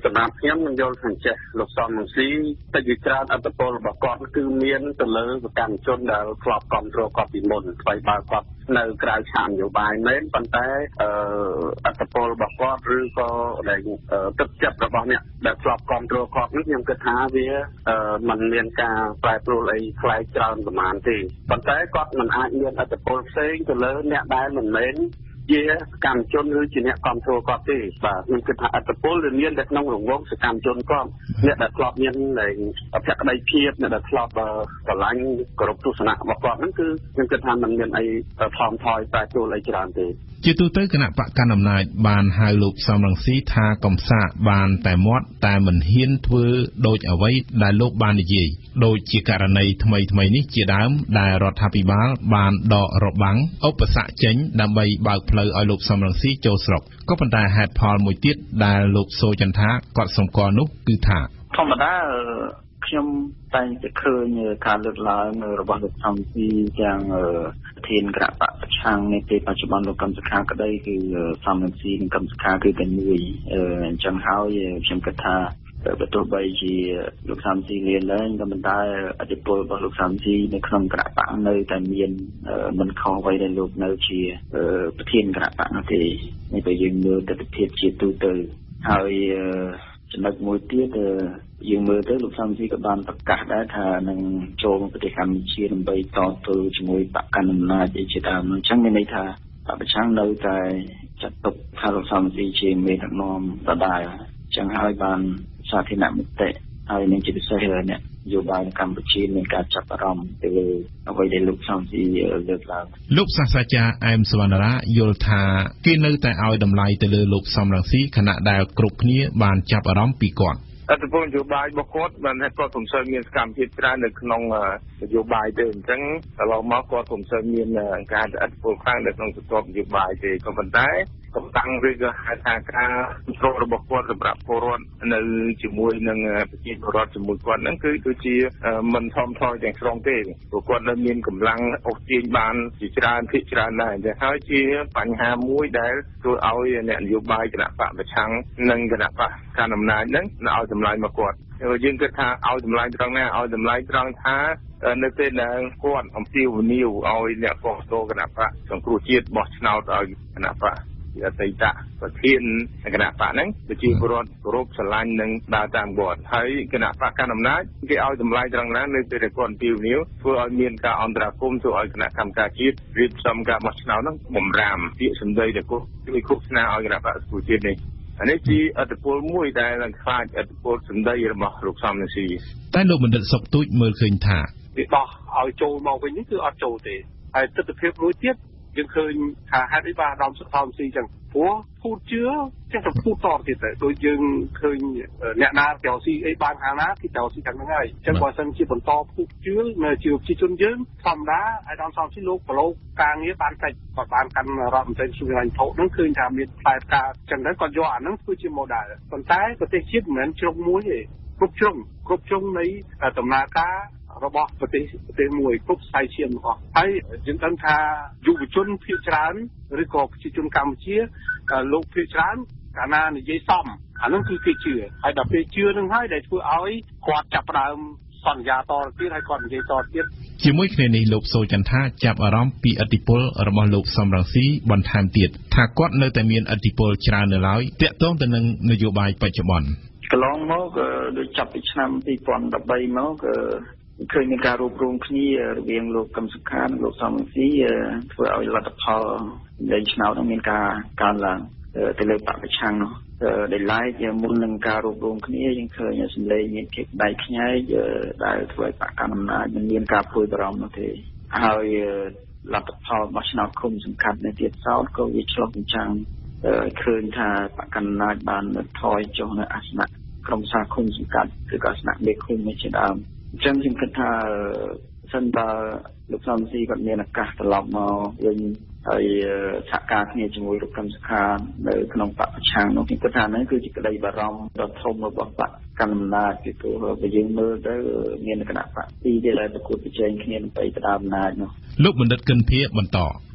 សម្រាប់ខ្ញុំនឹងយល់ថាចេះលោកសំរងស៊ីតែជាច្រើនអត្តពលរបស់គាត់គឺមានទៅលើសកម្មជនដែលធ្លាប់គ្រប់គ្រងគាត់ពីមុនថ្មីបើគាត់នៅក្រៅឆាកនយោបាយមែនប៉ុន្តែអឺអត្តពលរបស់គាត់ឬក៏ដែលទឹកចិត្តរបស់អ្នកដែលធ្លាប់គ្រប់គ្រងគាត់នេះខ្ញុំគិតថាវាមិនមានការប្រែប្រួលអីខ្លាំងច្រើនប្រហែលទេប៉ុន្តែគាត់មិនអាចមានអត្តពលផ្សេងទៅលើអ្នកដែលមិនមែនជាកម្មជនឬជាអ្នកគ្រប់គ្រងគាត់ទេបាទខ្ញុំគិតថាអត្តពលវាមានតែក្នុងរង្វង់សកម្មជនគាត់អ្នកដែលធ្លាប់មានភក្តីភាពអ្នកដែលធ្លាប់ស្រឡាញ់គោរពទស្សនៈរបស់គាត់ហ្នឹងគឺខ្ញុំគិតថាมันមានអីថមថយតែជួលអីច្រើនទេជាទូទៅគណៈបកកណ្ដាលអំណាចបានហៅលោកសំរងស៊ីថាកំសាកបានតែមាត់តែមិនហ៊ានធ្វើដូចអ្វីដែលលោកបាននិយាយដូចជាករណីថ្មីថ្មីនេះជាដើមដែលរដ្ឋាភិបាលបានដករបាំងឧបសគ្គចេញដើម្បីបើកផ្លូវឲ្យលោកសំរងស៊ីចូលស្រុកក៏ប៉ុន្តែហេតុផលមួយទៀតដែលលោកសូចន្ទាគាត់សម្គាល់នោះគឺថាធម្មតាខ្ញុំតែងតែឃើញការលើកឡើងរបស់លោកសំស៊ីទាំងធានគណៈបកប្រឆាំងនៃពេលបច្ចុប្បន្នលោកកឹមសុខាក្តីគឺសំរងស៊ីនិងកឹមសុខាគឺតែមួយអញ្ចឹងហើយខ្ញុំគិតថាបើទោះបីជាលោកសំស៊ីលៀនឡើងក៏ប៉ុន្តែអធិពលរបស់លោកសំស៊ីនៅក្នុងគណៈបកនៅតែមានមិនខុសអ្វីដែលលោកនៅជាប្រធានគណៈបកនោះទេនេះបើយើងមើលទស្សនវិជ្ជាជាទូទៅហើយចំណុចមួយទៀតយើងមើលទៅលោកសំស៊ីក៏បានប្រកាសដែរថានឹងចូលប្រទេសកម្ពុជាដើម្បីតទល់ជាមួយបកកណ្ដាលអំណាចជាដើមអញ្ចឹងមានន័យថាបកប្រឆាំងនៅតែចាត់ទុកថាលោកសំស៊ីជាមេដឹកនាំដដែលអញ្ចឹងហើយបានសាធារណមតិហើយនឹងជាពិសេសអ្នកនយោបាយនៅកម្ពុជាមានការចាប់អារម្មណ៍ទៅលើអ្វីដែលលោកសំស៊ីលើកឡើងលោកសាស្ត្រាចារ្យអែមសវណ្ណរាយល់ថាគេនៅតែឲ្យតម្លៃទៅលើលោកសំរងស៊ីខណៈដែលគ្រប់គ្នាបានចាប់អារម្មណ៍ពីគាត់អត្តពលនយោបាយរបស់គាត់បានថាគាត់ពុំសូវមានសកម្មភាពច្រើននៅក្នុងនយោបាយទេអញ្ចឹងកន្លងមកគាត់ពុំសូវមានការអត្តពលខ្លាំងនៅក្នុងស្ទាប់នយោបាយទេក៏ប៉ុន្តែកំតាំងឬក៏ហៅថាការkontrolរបស់គាត់សម្រាប់ពលរដ្ឋនៅជាមួយនឹងប្រជាពលរដ្ឋជាមួយគាត់ហ្នឹងគឺគឺជាមិនធំថយទាំងស្រុងទេព្រោះគាត់នៅមានកម្លាំងអូសទាញបានជាច្រើនភាគច្រើនដែរអញ្ចឹងហើយជាបញ្ហាមួយដែលធ្វើឲ្យអ្នកនយោបាយគណៈបកប្រឆាំងនិងគណៈបកកណ្ដាលអំណាចហ្នឹងឲ្យតម្លៃមកគាត់យើងគិតថាឲ្យតម្លៃត្រង់ណាឲ្យតម្លៃត្រង់ថានៅពេលដែលគាត់អំពាវនាវឲ្យអ្នកគ្រប់គ្រងគណៈបកសង្គ្រោះជាតិបោះឆ្នោតឲ្យគណៈបកអតីតប្រធានគណៈបកហ្នឹងប្រជាពលរដ្ឋគោរពស្រឡាញ់និងដើរតាមគាត់ហើយគណៈបកកណ្ដាលអំណាចគេឲ្យតម្លៃត្រង់ណានៅពេលដែលគាត់អំពាវនាវធ្វើឲ្យមានការអន្តរាគមន៍ធ្វើឲ្យគណៈកម្មការជាតិរៀបចំការបោះឆ្នោតហ្នឹងបំរាមពាក្យសម្ដីដែលគាត់ជួយឃោសនាឲ្យគណៈបកសង្គ្រោះជាតិនេះអានេះជាអត្តពលមួយដែលនឹងខ្លាចអត្តពលសម្ដីរបស់លោកសំរងស៊ីតែលោកបណ្ឌិតសុកទូចមើលឃើញថាវាដោះឲ្យចូលមកវិញនេះគឺអត់ចូលទេហើយទស្សនវិជ្ជាមួយទៀតយើងឃើញថាហេតុអីបានអាដាមសុខសំស៊ីចឹងព្រោះពូតជឿចេះតែពូតតទៀតទៅដូចយើងឃើញអ្នកណាចៅស៊ីអីបានខាងណាគឺចៅស៊ីខាងហ្នឹងហើយចឹងបើសិនជាបន្តពូតជឿនៅជាប្រជាជនយើងធម្មតាអាដាមសំស៊ីលោកប្រឡូកការងារបានតិចគាត់បានកាន់រដ្ឋមន្ត្រីក្រសួងហិរញ្ញវត្ថុហ្នឹងឃើញថាមានផ្លែផ្កាចឹងទៅគាត់យកអាហ្នឹងធ្វើជា model ប៉ុន្តែប្រទេសជាតិមិនមែនជ្រុងមួយទេគ្រប់ជ្រុងគ្រប់ជ្រុងនៃដំណើរការរបស់ប្រទេសប្រទេសមួយគ្រប់ខ្សែឈាមរបស់ហើយយើងដឹងថាយុវជនភាគច្រើនឬក៏ប្រជាជនកម្ពុជាលោកភាគច្រើនកាលណានិយាយសមអានោះគឺគេជឿហើយដល់ពេលជឿនឹងហើយដែលធ្វើឲ្យគាត់ចាប់ផ្ដើមសន្យាតទៅទៀតហើយគាត់និយាយតទៀតជាមួយគ្នានេះលោកសូចន្ទាចាប់អារម្មណ៍ពីឥទ្ធិពលរបស់លោកសំរងស៊ីបន្ថែមទៀតថាគាត់នៅតែមានឥទ្ធិពលច្រើននៅឡើយទាក់ទងទៅនឹងនយោបាយបច្ចុប្បន្នកន្លងមកដូចចាប់ពីឆ្នាំពីរពាន់ដប់បីមកឃើញមានការរួបរวมគ្នារវាងលោកកឹមសុខានិងលោកសំរងស៊ីធ្វើឲ្យលទ្ធផលនៃឆ្នោតនោះមានការកើនឡើងទៅលើបកប្រឆាំងនោះដែលឡែកមុននឹងការរួបរวมគ្នាយើងឃើញសម្លេងមានភាពដៃខ្ញែកដែលធ្វើឲ្យបកកណ្ដាលអំណាចមិនមានការព្រួយបារម្ភនោះទេហើយលទ្ធផលរបស់ឆ្នោតឃុំសង្កាត់នៅទៀតសោតក៏វាឆ្លុះបញ្ចាំងឃើញថាបកកណ្ដាលអំណាចបានថយចុះនៅអាសនៈក្រុមសាឃុំសង្កាត់ឬក៏អាសនៈមេឃុំនេះជាដើមអញ្ចឹងខ្ញុំគិតថាសិនបើលោកសំស៊ីគាត់មានឱកាសត្រឡប់មកវិញហើយសហការគ្នាជាមួយលោកកឹមសុខានៅក្នុងបកប្រឆាំងនោះខ្ញុំគិតថាហ្នឹងគឺជាក្តីបារម្ភដ៏ធំរបស់បកកណ្ដាលអំណាចពីព្រោះបើយើងមើលទៅមានគណៈបកពីរដែលប្រកួតប្រជែងគ្នាដើម្បីដណ្ដើមអំណាចនោះលោកបណ្ឌិតកិនភៀបន្ត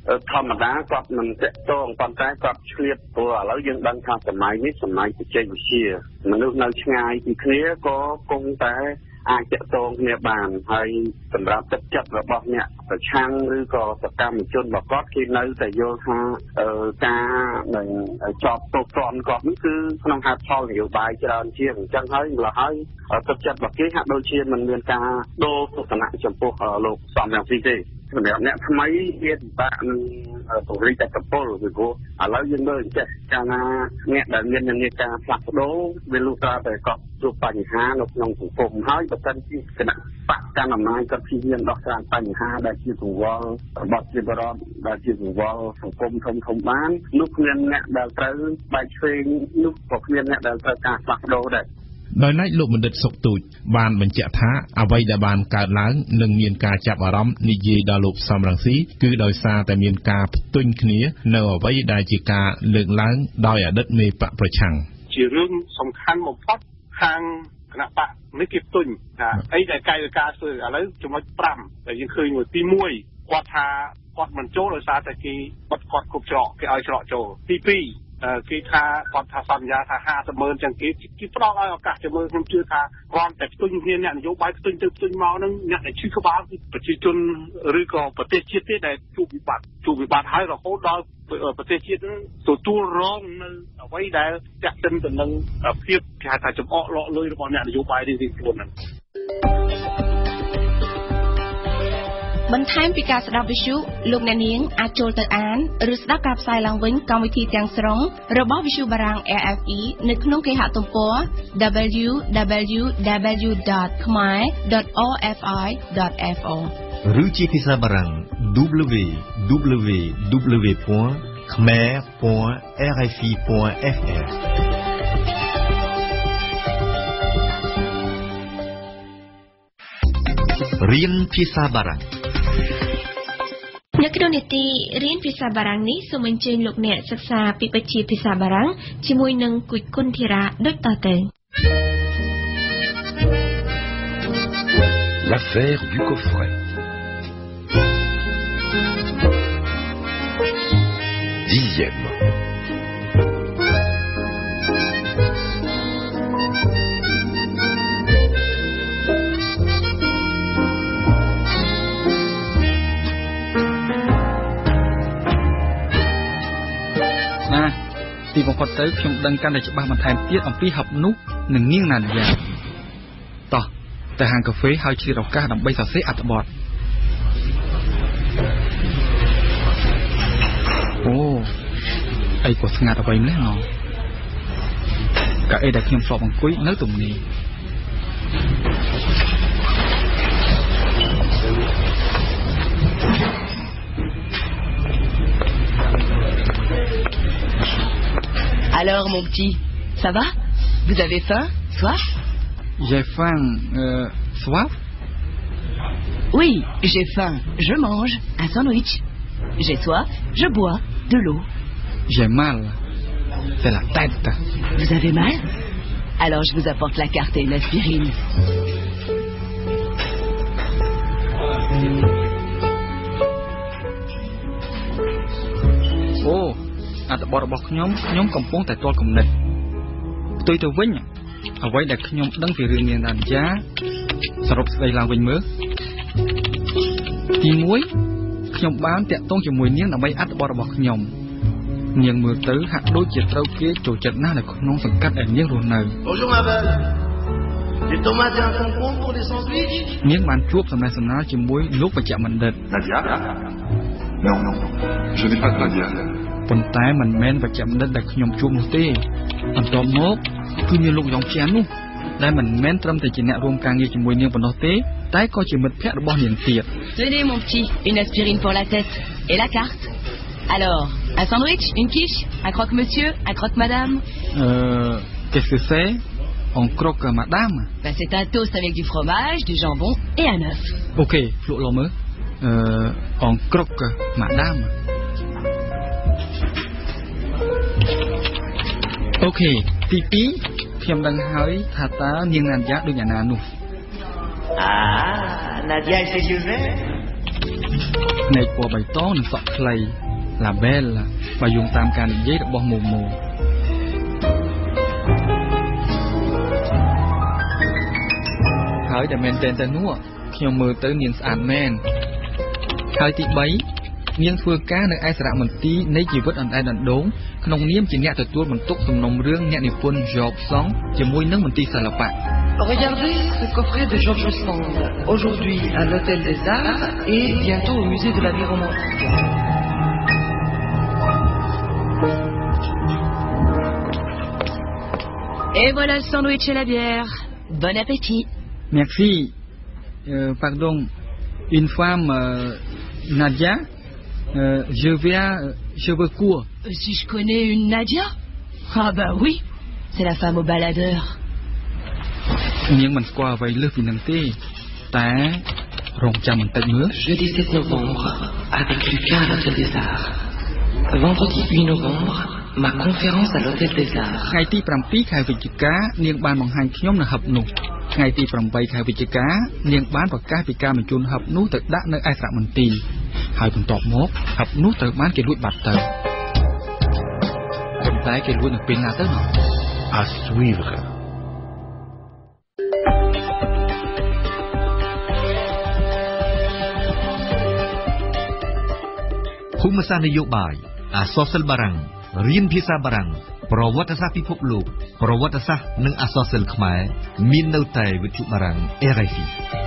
ធម្មតាគាត់មិនតាក់ទងប៉ុន្តែគាត់ឆ្លៀតព្រោះឥឡូវយើងដឹងថាសម័យនេះសម័យបច្ចេកវិទ្យាមនុស្សនៅឆ្ងាយពីគ្នាក៏គង់តែអាចតាក់ទងគ្នាបានហើយសម្រាប់ទឹកចិត្តរបស់អ្នកប្រឆាំងឬក៏សកម្មជនរបស់គាត់គេនៅតែយល់ថាការនឹងជាប់ទោសទណ្ឌគាត់នេះគឺក្នុងហេតុផលនយោបាយច្រើនជាងអញ្ចឹងហើយម្ល៉េះហើយទឹកចិត្តរបស់គេហាក់ដូចជាមិនមានការដូរទស្សនៈចំពោះលោកសំរងស៊ីទេសម្រាប់អ្នកថ្មីវាពិបាកនឹងពង្រីកតែប្រពលពីព្រោះឥឡូវយើងមើលចេះកាលណាអ្នកដែលមាននិន្នាការផ្លាស់ប្ដូរវាលុះត្រាតែគាត់ជួបបញ្ហានៅក្នុងសង្គមហើយបើសិនជាគណៈបកកណ្ដាលអំណាចគាត់ព្យាយាមដោះស្រាយបញ្ហាដែលជាកង្វល់របស់ជាបរិបទដែលជាកង្វល់សង្គមធំធំបាននោះគ្មានអ្នកដែលត្រូវបែកឆ្វេងនោះក៏គ្មានអ្នកដែលត្រូវការផ្លាស់ប្ដូរដែរដោយឡែកលោកបណ្ឌិតសុកទូចបានបញ្ជាក់ថាអ្វីដែលបានកើតឡើងនិងមានការចាប់អារម្មណ៍និយាយដល់លោកសំរងស៊ីគឺដោយសារតែមានការផ្ទុញគ្នានៅអ្វីដែលជាការលើកឡើងដោយអតីតមេបកប្រឆាំងជារឿងសំខាន់បំផុតខាងគណៈបកនេះគេផ្ទុញថាអីដែលកាយវិការធ្វើឥឡូវចំណុចប្រាំដែលយើងឃើញមួយទីមួយគាត់ថាគាត់មិនចូលដោយសារតែគេបិទគាត់គ្រប់ច្រកគេឲ្យច្រកចូលទីពីរគេថាគាត់ថាសន្យាថាហាសិបម៉ឺនចឹងគេគេផ្ដល់ឲ្យឱកាសចាំមើលខ្ញុំជឿថាគ្រាន់តែផ្ទុញគ្នាអ្នកនយោបាយផ្ទុញទៅផ្ទុញមកហ្នឹងអ្នកដែលឈឺក្បាលគឺប្រជាជនឬក៏ប្រទេសជាតិទេដែលជួបវិបត្តិជួបវិបត្តិហើយរហូតដល់ប្រទេសជាតិទទួលរងនៅអ្វីដែលចាក់ទិនទៅនឹងភាពគេហៅថាចំអកលក់លុយរបស់អ្នកនយោបាយរៀងៗខ្លួនហ្នឹងបន្ថែមពីការស្ដាប់វិទ្យុលោកអ្នកនាងអាចចូលទៅអានឬស្ដាប់ការផ្សាយឡើងវិញកម្មវិធីទាំងស្រុងរបស់វិទ្យុបារាំង R F I នៅក្នុងគេហទំព័រ w w w dot khmer dot r f i dot f r ឬជាភាសាបារាំង w w w dot khmer dot r f i dot f r រៀនភាសាបារាំងនៅក្នុងនីតិរៀនភាសាបារាំងនេះសូមអញ្ជើញលោកអ្នកសិក្សាពីបច្ចេកភាសាបារាំងជាមួយនឹងគុជគុណធីរាដូចតទៅ L'affaire du coffret. Dixième. À, thì một Phật tớiខ្ញុំដឹងកាន់តែច្បាស់បន្ថែមទៀតអំពីហឹបនោះនិងនាងណានយ៉ាតោះទៅហាងកាហ្វេហើយជ្រៀតឱកាសដើម្បីសរសេរអត្ថបទអូអីក៏ស្ងាត់អ្វីម្ល៉េះណោះកៅអីដែលខ្ញុំធ្លាប់អង្គុយនៅទំនេរ Alors mon petit, ça va? Vous avez faim? Soif? J'ai faim, euh, soif? Oui, j'ai faim, je mange un sandwich. J'ai soif, je bois de l'eau. J'ai mal, c'est la tête. Vous avez mal? Alors je vous apporte la carte et une aspirine. Oh, អត្ថបទរបស់ខ្ញុំខ្ញុំកំពុងតែទាល់គំនិតផ្ទុយទៅវិញអ្វីដែលខ្ញុំដឹងពីរឿងនាងដានយ៉ាសរុបស្ដីឡើងវិញមើលទីមួយខ្ញុំបានតាក់ទងជាមួយនាងដើម្បីអត្ថបទរបស់ខ្ញុំនាងមើលទៅហាក់ដូចជាត្រូវគេចូលចិត្តណាស់នៅក្នុងសង្កាត់ដែលនាងរស់នៅ Bonjour ma belle. Les tomates et un concombre pour les sandwichs. នាងបានជួបសំណេះសំណាលជាមួយលោកបច្ចៈបណ្ឌិត Nadia? Non, non, je n'ai pas de Nadia. ប៉ុន្តែមិនមែនបច្ចៈបណ្ឌិតដែលខ្ញុំជួបនោះទេបន្ទាប់មកគឺមានលោកយ៉ងជានោះដែលមិនមែនត្រឹមតែជាអ្នករួមការងារជាមួយនាងប៉ុណ្ណោះទេតែក៏ជាមិត្តភក្តិរបស់នាងទៀត Tenez mon petit, une aspirine pour la tête et la carte. Alors, un sandwich, une quiche, un croque-monsieur, un croque-madame. Euh, qu'est-ce que c'est? On croque madame. Ben, c'est un toast avec du fromage, du jambon et un œuf. Ok, lụa lò mơ. Euh, on croque madame. Ok, tí tí,ខ្ញុំដឹងហើយថាតើនាងណានយ៉ាដូចយ៉ាងណានោះ Ah, Nadia et ses yeux verts. ភ្នែកពណ៌បៃតងនិងសក់ខ្លី La Belle បើយោងតាមការនិយាយរបស់មូមូហើយដែលមែនតែនោះខ្ញុំមើលទៅនាងស្អាតមែនហើយទី3នាងធ្វើការនៅឯសារមន្ទីរនៃជីវិតអណ្ដែតអណ្ដូងក្នុងនាមជាអ្នកទទួលបន្ទុកសំណុំរឿងអ្នកនិពន្ធ Georges Sand ជាមួយនឹងមន្ទីរសិល្បៈ Regardez ce coffret de Georges Sand, aujourd'hui à l'Hôtel des Arts et bientôt au Musée de la Vie romantique. Et voilà le sandwich et la bière. Bon appétit. Merci. Euh, pardon, une femme, euh, Nadia, euh, je viens, euh, cheveux courts. Si je connais une Nadia? Ah bah oui, c'est la femme au baladeur. នាងមិនស្គាល់អ្វីលើសពីនឹងទេតែរងចាំបន្តិចមើល Jeudi sept novembre avec Lucas à l'Hôtel des Arts. Vendredi huit novembre ma conférence à l'Hôtel des Arts. ថ្ងៃទី7ខែវិច្ឆិកានាងបានបង្ហាញខ្ញុំនៅហឹបនោះថ្ងៃទី8ខែវិច្ឆិកានាងបានប្រកាសពីការបញ្ជូនហឹបនោះទៅដាក់នៅឯសារមន្ទីរហើយបន្ទាប់មកហឹបនោះត្រូវបានគេលួចបាត់ទៅប៉ុន្តែគេលួចនៅពេលណាទៅនោះ À suivre. ភូមិសាស្ត្រនយោបាយអក្សរសិល្ប៍បារាំងរៀនភាសាបារាំងប្រវត្តិសាស្ត្រពិភពលោកប្រវត្តិសាស្ត្រនិងអក្សរសិល្ប៍ខ្មែរមាននៅតែវិទ្យុបារាំង R F I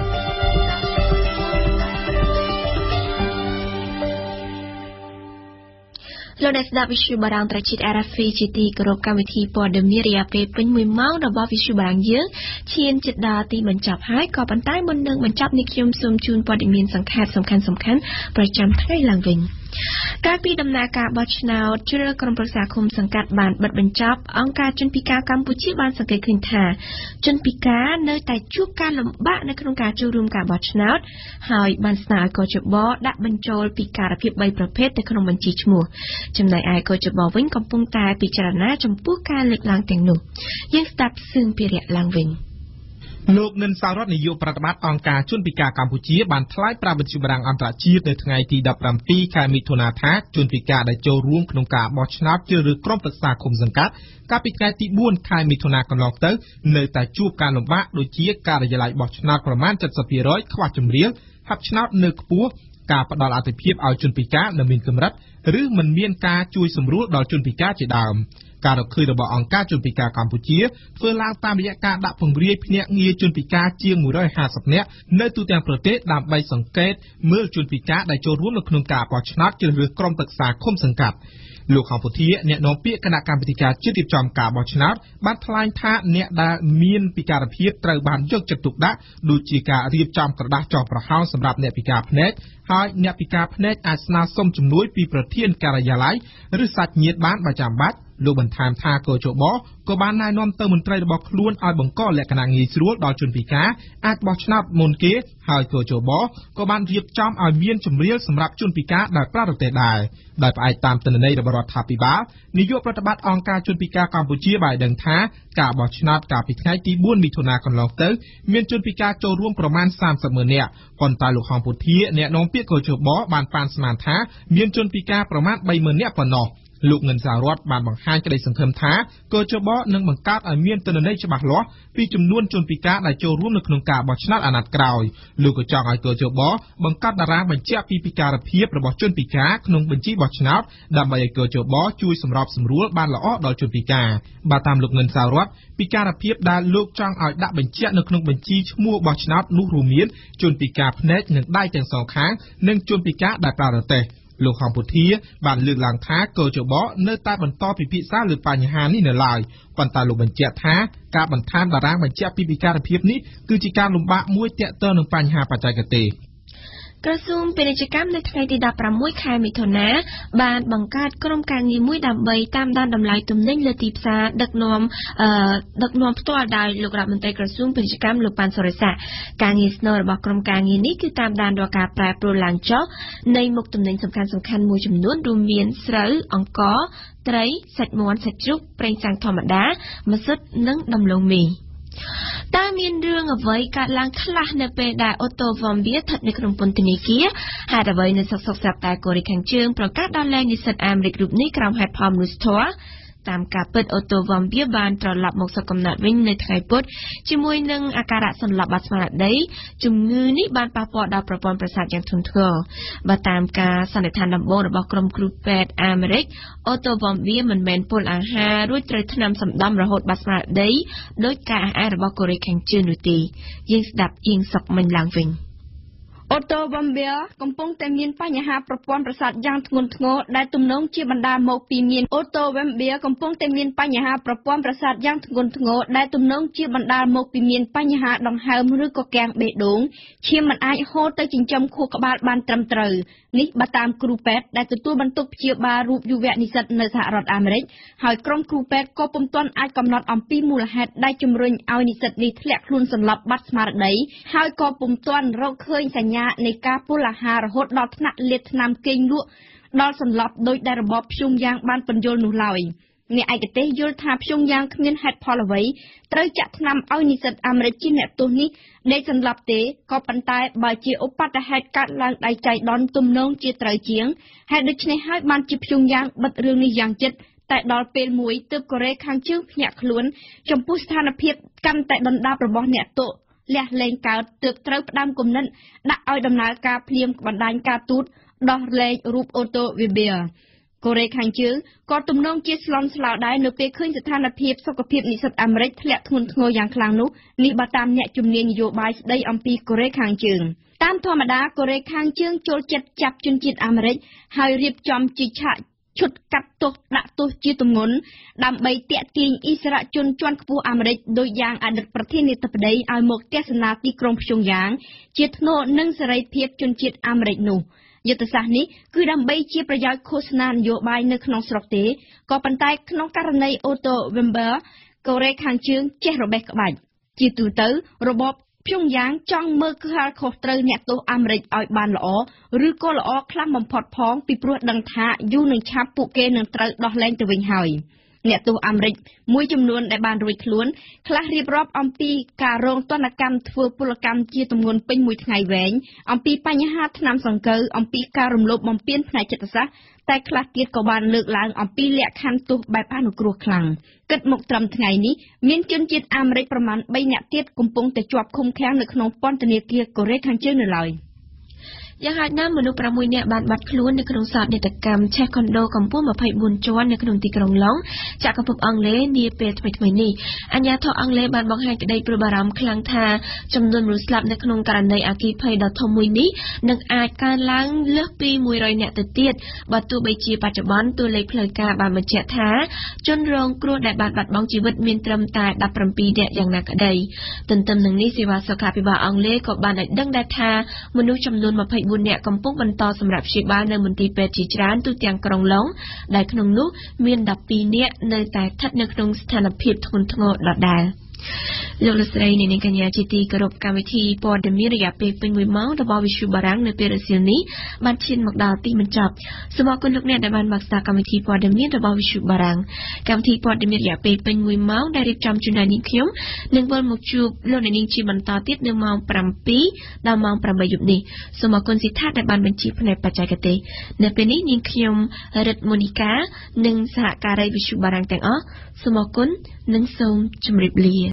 លោកអ្នកស្ដាប់វិទ្យុបារាំងត្រជាតិ R F I ជាទីគោរពកម្មវិធីព័ត៌មានរយៈពេលពេញមួយម៉ោងរបស់វិទ្យុបារាំងយើងឈានជិតដល់ទីបញ្ចប់ហើយក៏ប៉ុន្តែមុននឹងបញ្ចប់នេះខ្ញុំសូមជូនព័ត៌មានសំខាន់សំខាន់សំខាន់ប្រចាំថ្ងៃឡើងវិញកាលពីដំណើរការបោះឆ្នោតជ្រើសក្រុមប្រឹក្សាឃុំសង្កាត់បានបិទបញ្ចប់អង្គការជនពិការកម្ពុជាបានសង្កេតឃើញថាជនពិការនៅតែជួបការលំបាកនៅក្នុងការចូលរួមការបោះឆ្នោតហើយបានស្នើឲ្យកជបដាក់បញ្ចូលពិការភាពបីប្រភេទទៅក្នុងបញ្ជីឈ្មោះចំណែកឯកជបវិញកំពុងតែពិចារណាចំពោះការលើកឡើងទាំងនោះយើងស្ដាប់សឿងភិរៈឡើងវិញលោកនិនសារ៉ាត់នាយកប្រតិបត្តិអង្គការជនពិការកម្ពុជាបានថ្លែងប្រាប់វិទ្យុបារាំងអន្តរជាតិនៅថ្ងៃទី17ខែមិថុនាថាជនពិការដែលចូលរួមក្នុងការបោះឆ្នោតជ្រើសរើសក្រុមប្រឹក្សាឃុំសង្កាត់កាលពីថ្ងៃទី4ខែមិថុនាកន្លងទៅនៅតែជួបការលំបាកដូចជាការិយាល័យបោះឆ្នោតប្រមាណ 70% ខ្វះចម្រៀងហាប់ឆ្នោតនៅខ្ពស់ការផ្ដល់អាទិភាពឲ្យជនពិការនៅមានកម្រិតឬមិនមានការជួយសម្រួលដល់ជនពិការជាដើមការរកឃើញរបស់អង្គការជនពិការកម្ពុជាធ្វើឡើងតាមរយៈការដាក់ពង្រាយភ្នាក់ងារជនពិការជាងមួយរយห้าสิบនាក់នៅទូទាំងប្រទេសដើម្បីសង្កេតមើលជនពិការដែលចូលរួមនៅក្នុងការបោះឆ្នោតជ្រើសរើសក្រុមប្រឹក្សាឃុំសង្កាត់លោកហងពុធាអ្នកនាំពាក្យគណៈកម្មាធិការជាតិរៀបចំការបោះឆ្នោតបានថ្លែងថាអ្នកដែលមានពិការភាពត្រូវបានយកចិត្តទុកដាក់ដូចជាការរៀបចំក្រដាសចោលប្រហោងសម្រាប់អ្នកពិការភ្នែកហើយអ្នកពិការភ្នែកអាចស្នើសុំជំនួយពីប្រធានការិយាល័យឬសាច់ញាតិបានបើចាំបាច់លោកបន្ថែមថាកោជបក៏បានណែនាំទៅមន្ត្រីរបស់ខ្លួនឲ្យបង្កលក្ខណៈងាយស្រួលដល់ជនពិការអាចបោះឆ្នោតមុនគេហើយកោជបក៏បានរៀបចំឲ្យមានជំរាលសម្រាប់ជនពិការដែលប្រារព្ធដែរដោយផ្អែកតាមទិន្នន័យរបស់រដ្ឋាភិបាលនាយកប្រតិបត្តិអង្គការជនពិការកម្ពុជាបានដឹងថាការបោះឆ្នោតកាលពីថ្ងៃទី4មិថុនាកន្លងទៅមានជនពិការចូលរួមប្រមាណសាមសិបម៉ឺននាក់ប៉ុន្តែលោកហងពុធាអ្នកនាំពាក្យកោជបបានប៉ាន់ស្មានថាមានជនពិការប្រមាណបីម៉ឺននាក់ប៉ុណ្ណោះលោកនិនសារ៉ាត់បានបង្ហាញក្តីសង្ឃឹមថាកោជបនឹងបង្កើតឲ្យមានទិន្នន័យច្បាស់លាស់ពីចំនួនជនពិការដែលចូលរួមនៅក្នុងការបោះឆ្នោតអាណត្តិក្រោយលោកក៏ចង់ឲ្យកោជបបង្កើតតារាងបញ្ជាក់ពីពិការភាពរបស់ជនពិការក្នុងបញ្ជីបោះឆ្នោតដើម្បីឲ្យកោជបជួយសម្របសម្រួលបានល្អដល់ជនពិការបើតាមលោកនិនសារ៉ាត់ពិការភាពដែលលោកចង់ឲ្យដាក់បញ្ជាក់នៅក្នុងបញ្ជីឈ្មោះបោះឆ្នោតនោះរួមមានជនពិការភ្នែកនិងដៃទាំងសងខាងនិងជនពិការដែលប្រើរទេះលោកហងពុធាបានលើកឡើងថាកោជបនៅតែបន្តពិភាក្សាលើបញ្ហានេះនៅឡើយប៉ុន្តែលោកបញ្ជាក់ថាការបន្ថែមតារាងបញ្ជាក់ពីពិការភាពនេះគឺជាការលំបាកមួយទាក់ទងនឹងបញ្ហាបច្ចេកទេសក្រសួងពាណិជ្ជកម្មនៅថ្ងៃទី16ខែមិថុនាបានបង្កើតក្រុមការងារមួយដើម្បីតាមដានតម្លៃទំនិញលើទីផ្សារដឹកនាំអឺដឹកនាំផ្ទាល់ដោយលោករដ្ឋមន្ត្រីក្រសួងពាណិជ្ជកម្មលោកប៉ាន់សុរិសាការងារស្នូលរបស់ក្រុមការងារនេះគឺតាមដានរាល់ការប្រែប្រួលឡើងចុះនៃមុខទំនិញសំខាន់សំខាន់មួយចំនួនរួមមានស្រូវអង្ករត្រីសាច់មាន់សាច់ជ្រូកប្រេងសាំងធម្មតាម្សៅនិងដំឡូងមីតើមានរឿងអ្វីកើតឡើងខ្លះនៅពេលដែលអូតូវ៉ាំបៀស្ថិតនៅក្នុងពន្ធនាគារហេតុអ្វីនៅសុកសុកស្រាប់តែកូរ៉េខាងជើងប្រកាសដល់លែងនិស្សិតអាមេរិករូបនេះក្រោមហេតុផលមនុស្សធម៌តាមការពិតអូតូវ៉ាំបៀបានត្រឡប់មកស្រុកកំណើតវិញនៅថ្ងៃពុធជាមួយនឹងអាការៈសន្លប់បាត់ស្មារតីជំងឺនេះបានប៉ះពាល់ដល់ប្រព័ន្ធប្រសាទយ៉ាងធ្ងន់ធ្ងរបើតាមការសន្និដ្ឋានដំបូងរបស់ក្រុមគ្រូពេទ្យអាមេរិកអូតូវ៉ាំបៀមិនមែនពលអាហាររួចត្រូវថ្នាំសម្ដំរហូតបាត់ស្មារតីដោយការអះអាងរបស់កូរ៉េខាងជើងនោះទេយើងស្ដាប់យើងសុកមិញឡើងវិញអូតូវ៉ាំបៀកំពុងតែមានបញ្ហាប្រព័ន្ធប្រសាទយ៉ាងធ្ងន់ធ្ងរដែលទំនងជាបណ្ដាលមកពីមានអូតូវ៉ាំបៀកំពុងតែមានបញ្ហាប្រព័ន្ធប្រសាទយ៉ាងធ្ងន់ធ្ងរដែលទំនងជាបណ្ដាលមកពីមានបញ្ហាដង្ហើមឬក៏គាំងបេះដូងឈាមមិនអាចហូរទៅចិញ្ចឹមខួរក្បាលបានត្រឹមត្រូវនេះបើតាមគ្រូពេទ្យដែលទទួលបន្ទុកព្យាបាលរូបយុវនិស្សិតនៅសហរដ្ឋអាមេរិកហើយក្រុមគ្រូពេទ្យក៏ពុំទាន់អាចកំណត់អំពីមូលហេតុដែលជំរុញឲ្យនិស្សិតនេះធ្លាក់ខ្លួនសន្លប់បាត់ស្មារតីហើយក៏ពុំទាន់រកឃើញសញ្ញានៃការពុលអាហាររហូតដល់ថ្នាក់លាតថ្នាំគេងលក់ដល់សន្លប់ដោយដែលរបបព្យុងយ៉ាងបានបញ្យល់នោះឡើយអ្នកឯកទេសយល់ថាព្យុងយ៉ាងគ្មានហេតុផលអ្វីត្រូវចាក់ថ្នាំឲ្យនិស្សិតអាមេរិកជាអ្នកទោសនេះដេកសន្លប់ទេក៏ប៉ុន្តែបើជាឧបទ្ទហេតុកើតឡើងដោយចៃដន្យទំនងជាត្រូវជាងហេតុដូច្នេះហើយបានជាព្យុងយ៉ាងបិទរឿងនេះយ៉ាងជិតតែដល់ពេលមួយទើបកូរ៉េខាងជើងភ្ញាក់ខ្លួនចំពោះស្ថានភាពកាន់តែដុនដាបរបស់អ្នកទោសលះលែងកើតទើបត្រូវផ្ដាំគំនិតដាក់ឲ្យដំណើរការភ្លាមបណ្ដាញការទូតដោះលែងរូបអូតូវីបៀកូរ៉េខាងជើងក៏ទំនងជាស្លន់ស្លោដែរនៅពេលឃើញស្ថានភាពសុខភាពនិស្សិតអាមេរិកធ្លាក់ធ្ងន់ធ្ងរយ៉ាងខ្លាំងនោះនេះបើតាមអ្នកជំនាញនយោបាយស្ដីអំពីកូរ៉េខាងជើងតាមធម្មតាកូរ៉េខាងជើងចូលចិត្តចាប់ជនជាតិអាមេរិកហើយរៀបចំជាឆាកឈុតកាត់ទោសដាក់ទោសជាទម្ងន់ដើម្បីទាក់ទាញអិសរាជជនជាន់ខ្ពស់អាមេរិកដោយយ៉ាងអតីតប្រធានាធិបតីឲ្យមកទស្សនាទីក្រុងព្យុងយ៉ាងជាធ្នូនឹងសេរីភាពជនជាតិអាមេរិកនោះយុទ្ធសាស្ត្រនេះគឺដើម្បីជាប្រយោជន៍ឃោសនានយោបាយនៅក្នុងស្រុកទេក៏ប៉ុន្តែក្នុងករណីអូតូវ៉ាំបឺកូរ៉េខាងជើងចេះរបេះក្បាច់ជាទូទៅរបបព្យុងយ៉ាងចង់មើលខលខុសត្រូវអ្នកទោសអាមេរិកឲ្យបានល្អឬក៏ល្អខ្លាំងបំផុតផងពីព្រោះដឹងថាយូរនឹងឆាប់ពួកគេនឹងត្រូវដោះលែងទៅវិញហើយអ្នកទោសអាមេរិកមួយចំនួនដែលបានរួចខ្លួនខ្លះរៀបរាប់អំពីការរងទណ្ឌកម្មធ្វើពលកម្មជាទម្ងន់ពេញមួយថ្ងៃវែងអំពីបញ្ហាថ្នាំសង្កូវអំពីការរំលោភបំពានផ្នែកចិត្តសាស្ត្រតែខ្លះទៀតក៏បានលើកឡើងអំពីលក្ខខណ្ឌទោសបែបអនុគ្រោះខ្លាំងគិតមកត្រឹមថ្ងៃនេះមានជនជាតិអាមេរិកប្រមាណបីនាក់ទៀតកំពុងតែជាប់ឃុំឃាំងនៅក្នុងពន្ធនាគារកូរ៉េខាងជើងនៅឡើយយ៉ាងហោចណាស់មនុស្សប្រាំមួយនាក់បានបាត់ខ្លួននៅក្នុងសោកនាដកម្មឆេះខុនដូកម្ពស់ម្ភៃបួនជាន់នៅក្នុងទីក្រុងឡុងចក្រភពអង់គ្លេសនាពេលថ្មីៗនេះអាជ្ញាធរអង់គ្លេសបានបង្ហាញក្តីព្រួយបារម្ភខ្លាំងថាចំនួនមនុស្សស្លាប់នៅក្នុងករណីអគ្គីភ័យដ៏ធំមួយនេះនឹងអាចកើនឡើងលើសពីមួយរយនាក់ទៅទៀតបើទោះបីជាបច្ចុប្បន្នតួលេខផ្លូវការបានបញ្ជាក់ថាជនរងគ្រោះដែលបានបាត់បង់ជីវិតមានត្រឹមតែដប់ប្រាំពីរនាក់យ៉ាងណាក្តីទន្ទឹមនឹងនេះសេវាសុខាភិបាលអង់គ្លេសក៏បានឲ្យដឹងដែរថាមនុស្សចំនួនម្ភៃបួននាក់កំពុងបន្តសម្រាប់ព្យាបាលនៅមន្ទីរពេទ្យជាច្រើនទូទាំងក្រុងឡុងដែលក្នុងនោះមានដប់ពីរនាក់នៅតែស្ថិតនៅក្នុងស្ថានភាពធ្ងន់ធ្ងរដដែលលោកលោកស្រីនាងកញ្ញាជាទីគោរពកម្មវិធីព័ត៌មានរយៈពេលពេញមួយម៉ោងរបស់វិទ្យុបារាំងនៅពេលរសៀលនេះបានឈានមកដល់ទីបញ្ចប់សូមអរគុណលោកអ្នកដែលបានមកស្ដាប់កម្មវិធីព័ត៌មានរបស់វិទ្យុបារាំងកម្មវិធីព័ត៌មានរយៈពេលពេញមួយម៉ោងដែលរៀបចំជូនដល់នាងខ្ញុំនឹងវិលមកជួបលោកអ្នកនាងជាបន្តទៀតនៅម៉ោងប្រាំពីរដល់ម៉ោងប្រាំបីយប់នេះសូមអរគុណសិដ្ឋាដែលបានបញ្ជាផ្នែកបច្ចេកទេសនៅពេលនេះនាងខ្ញុំរិទ្ធមូនីកានិងសហការីវិទ្យុបារាំងទាំងអស់សូមអរគុណនិងសូមជម្រាបលា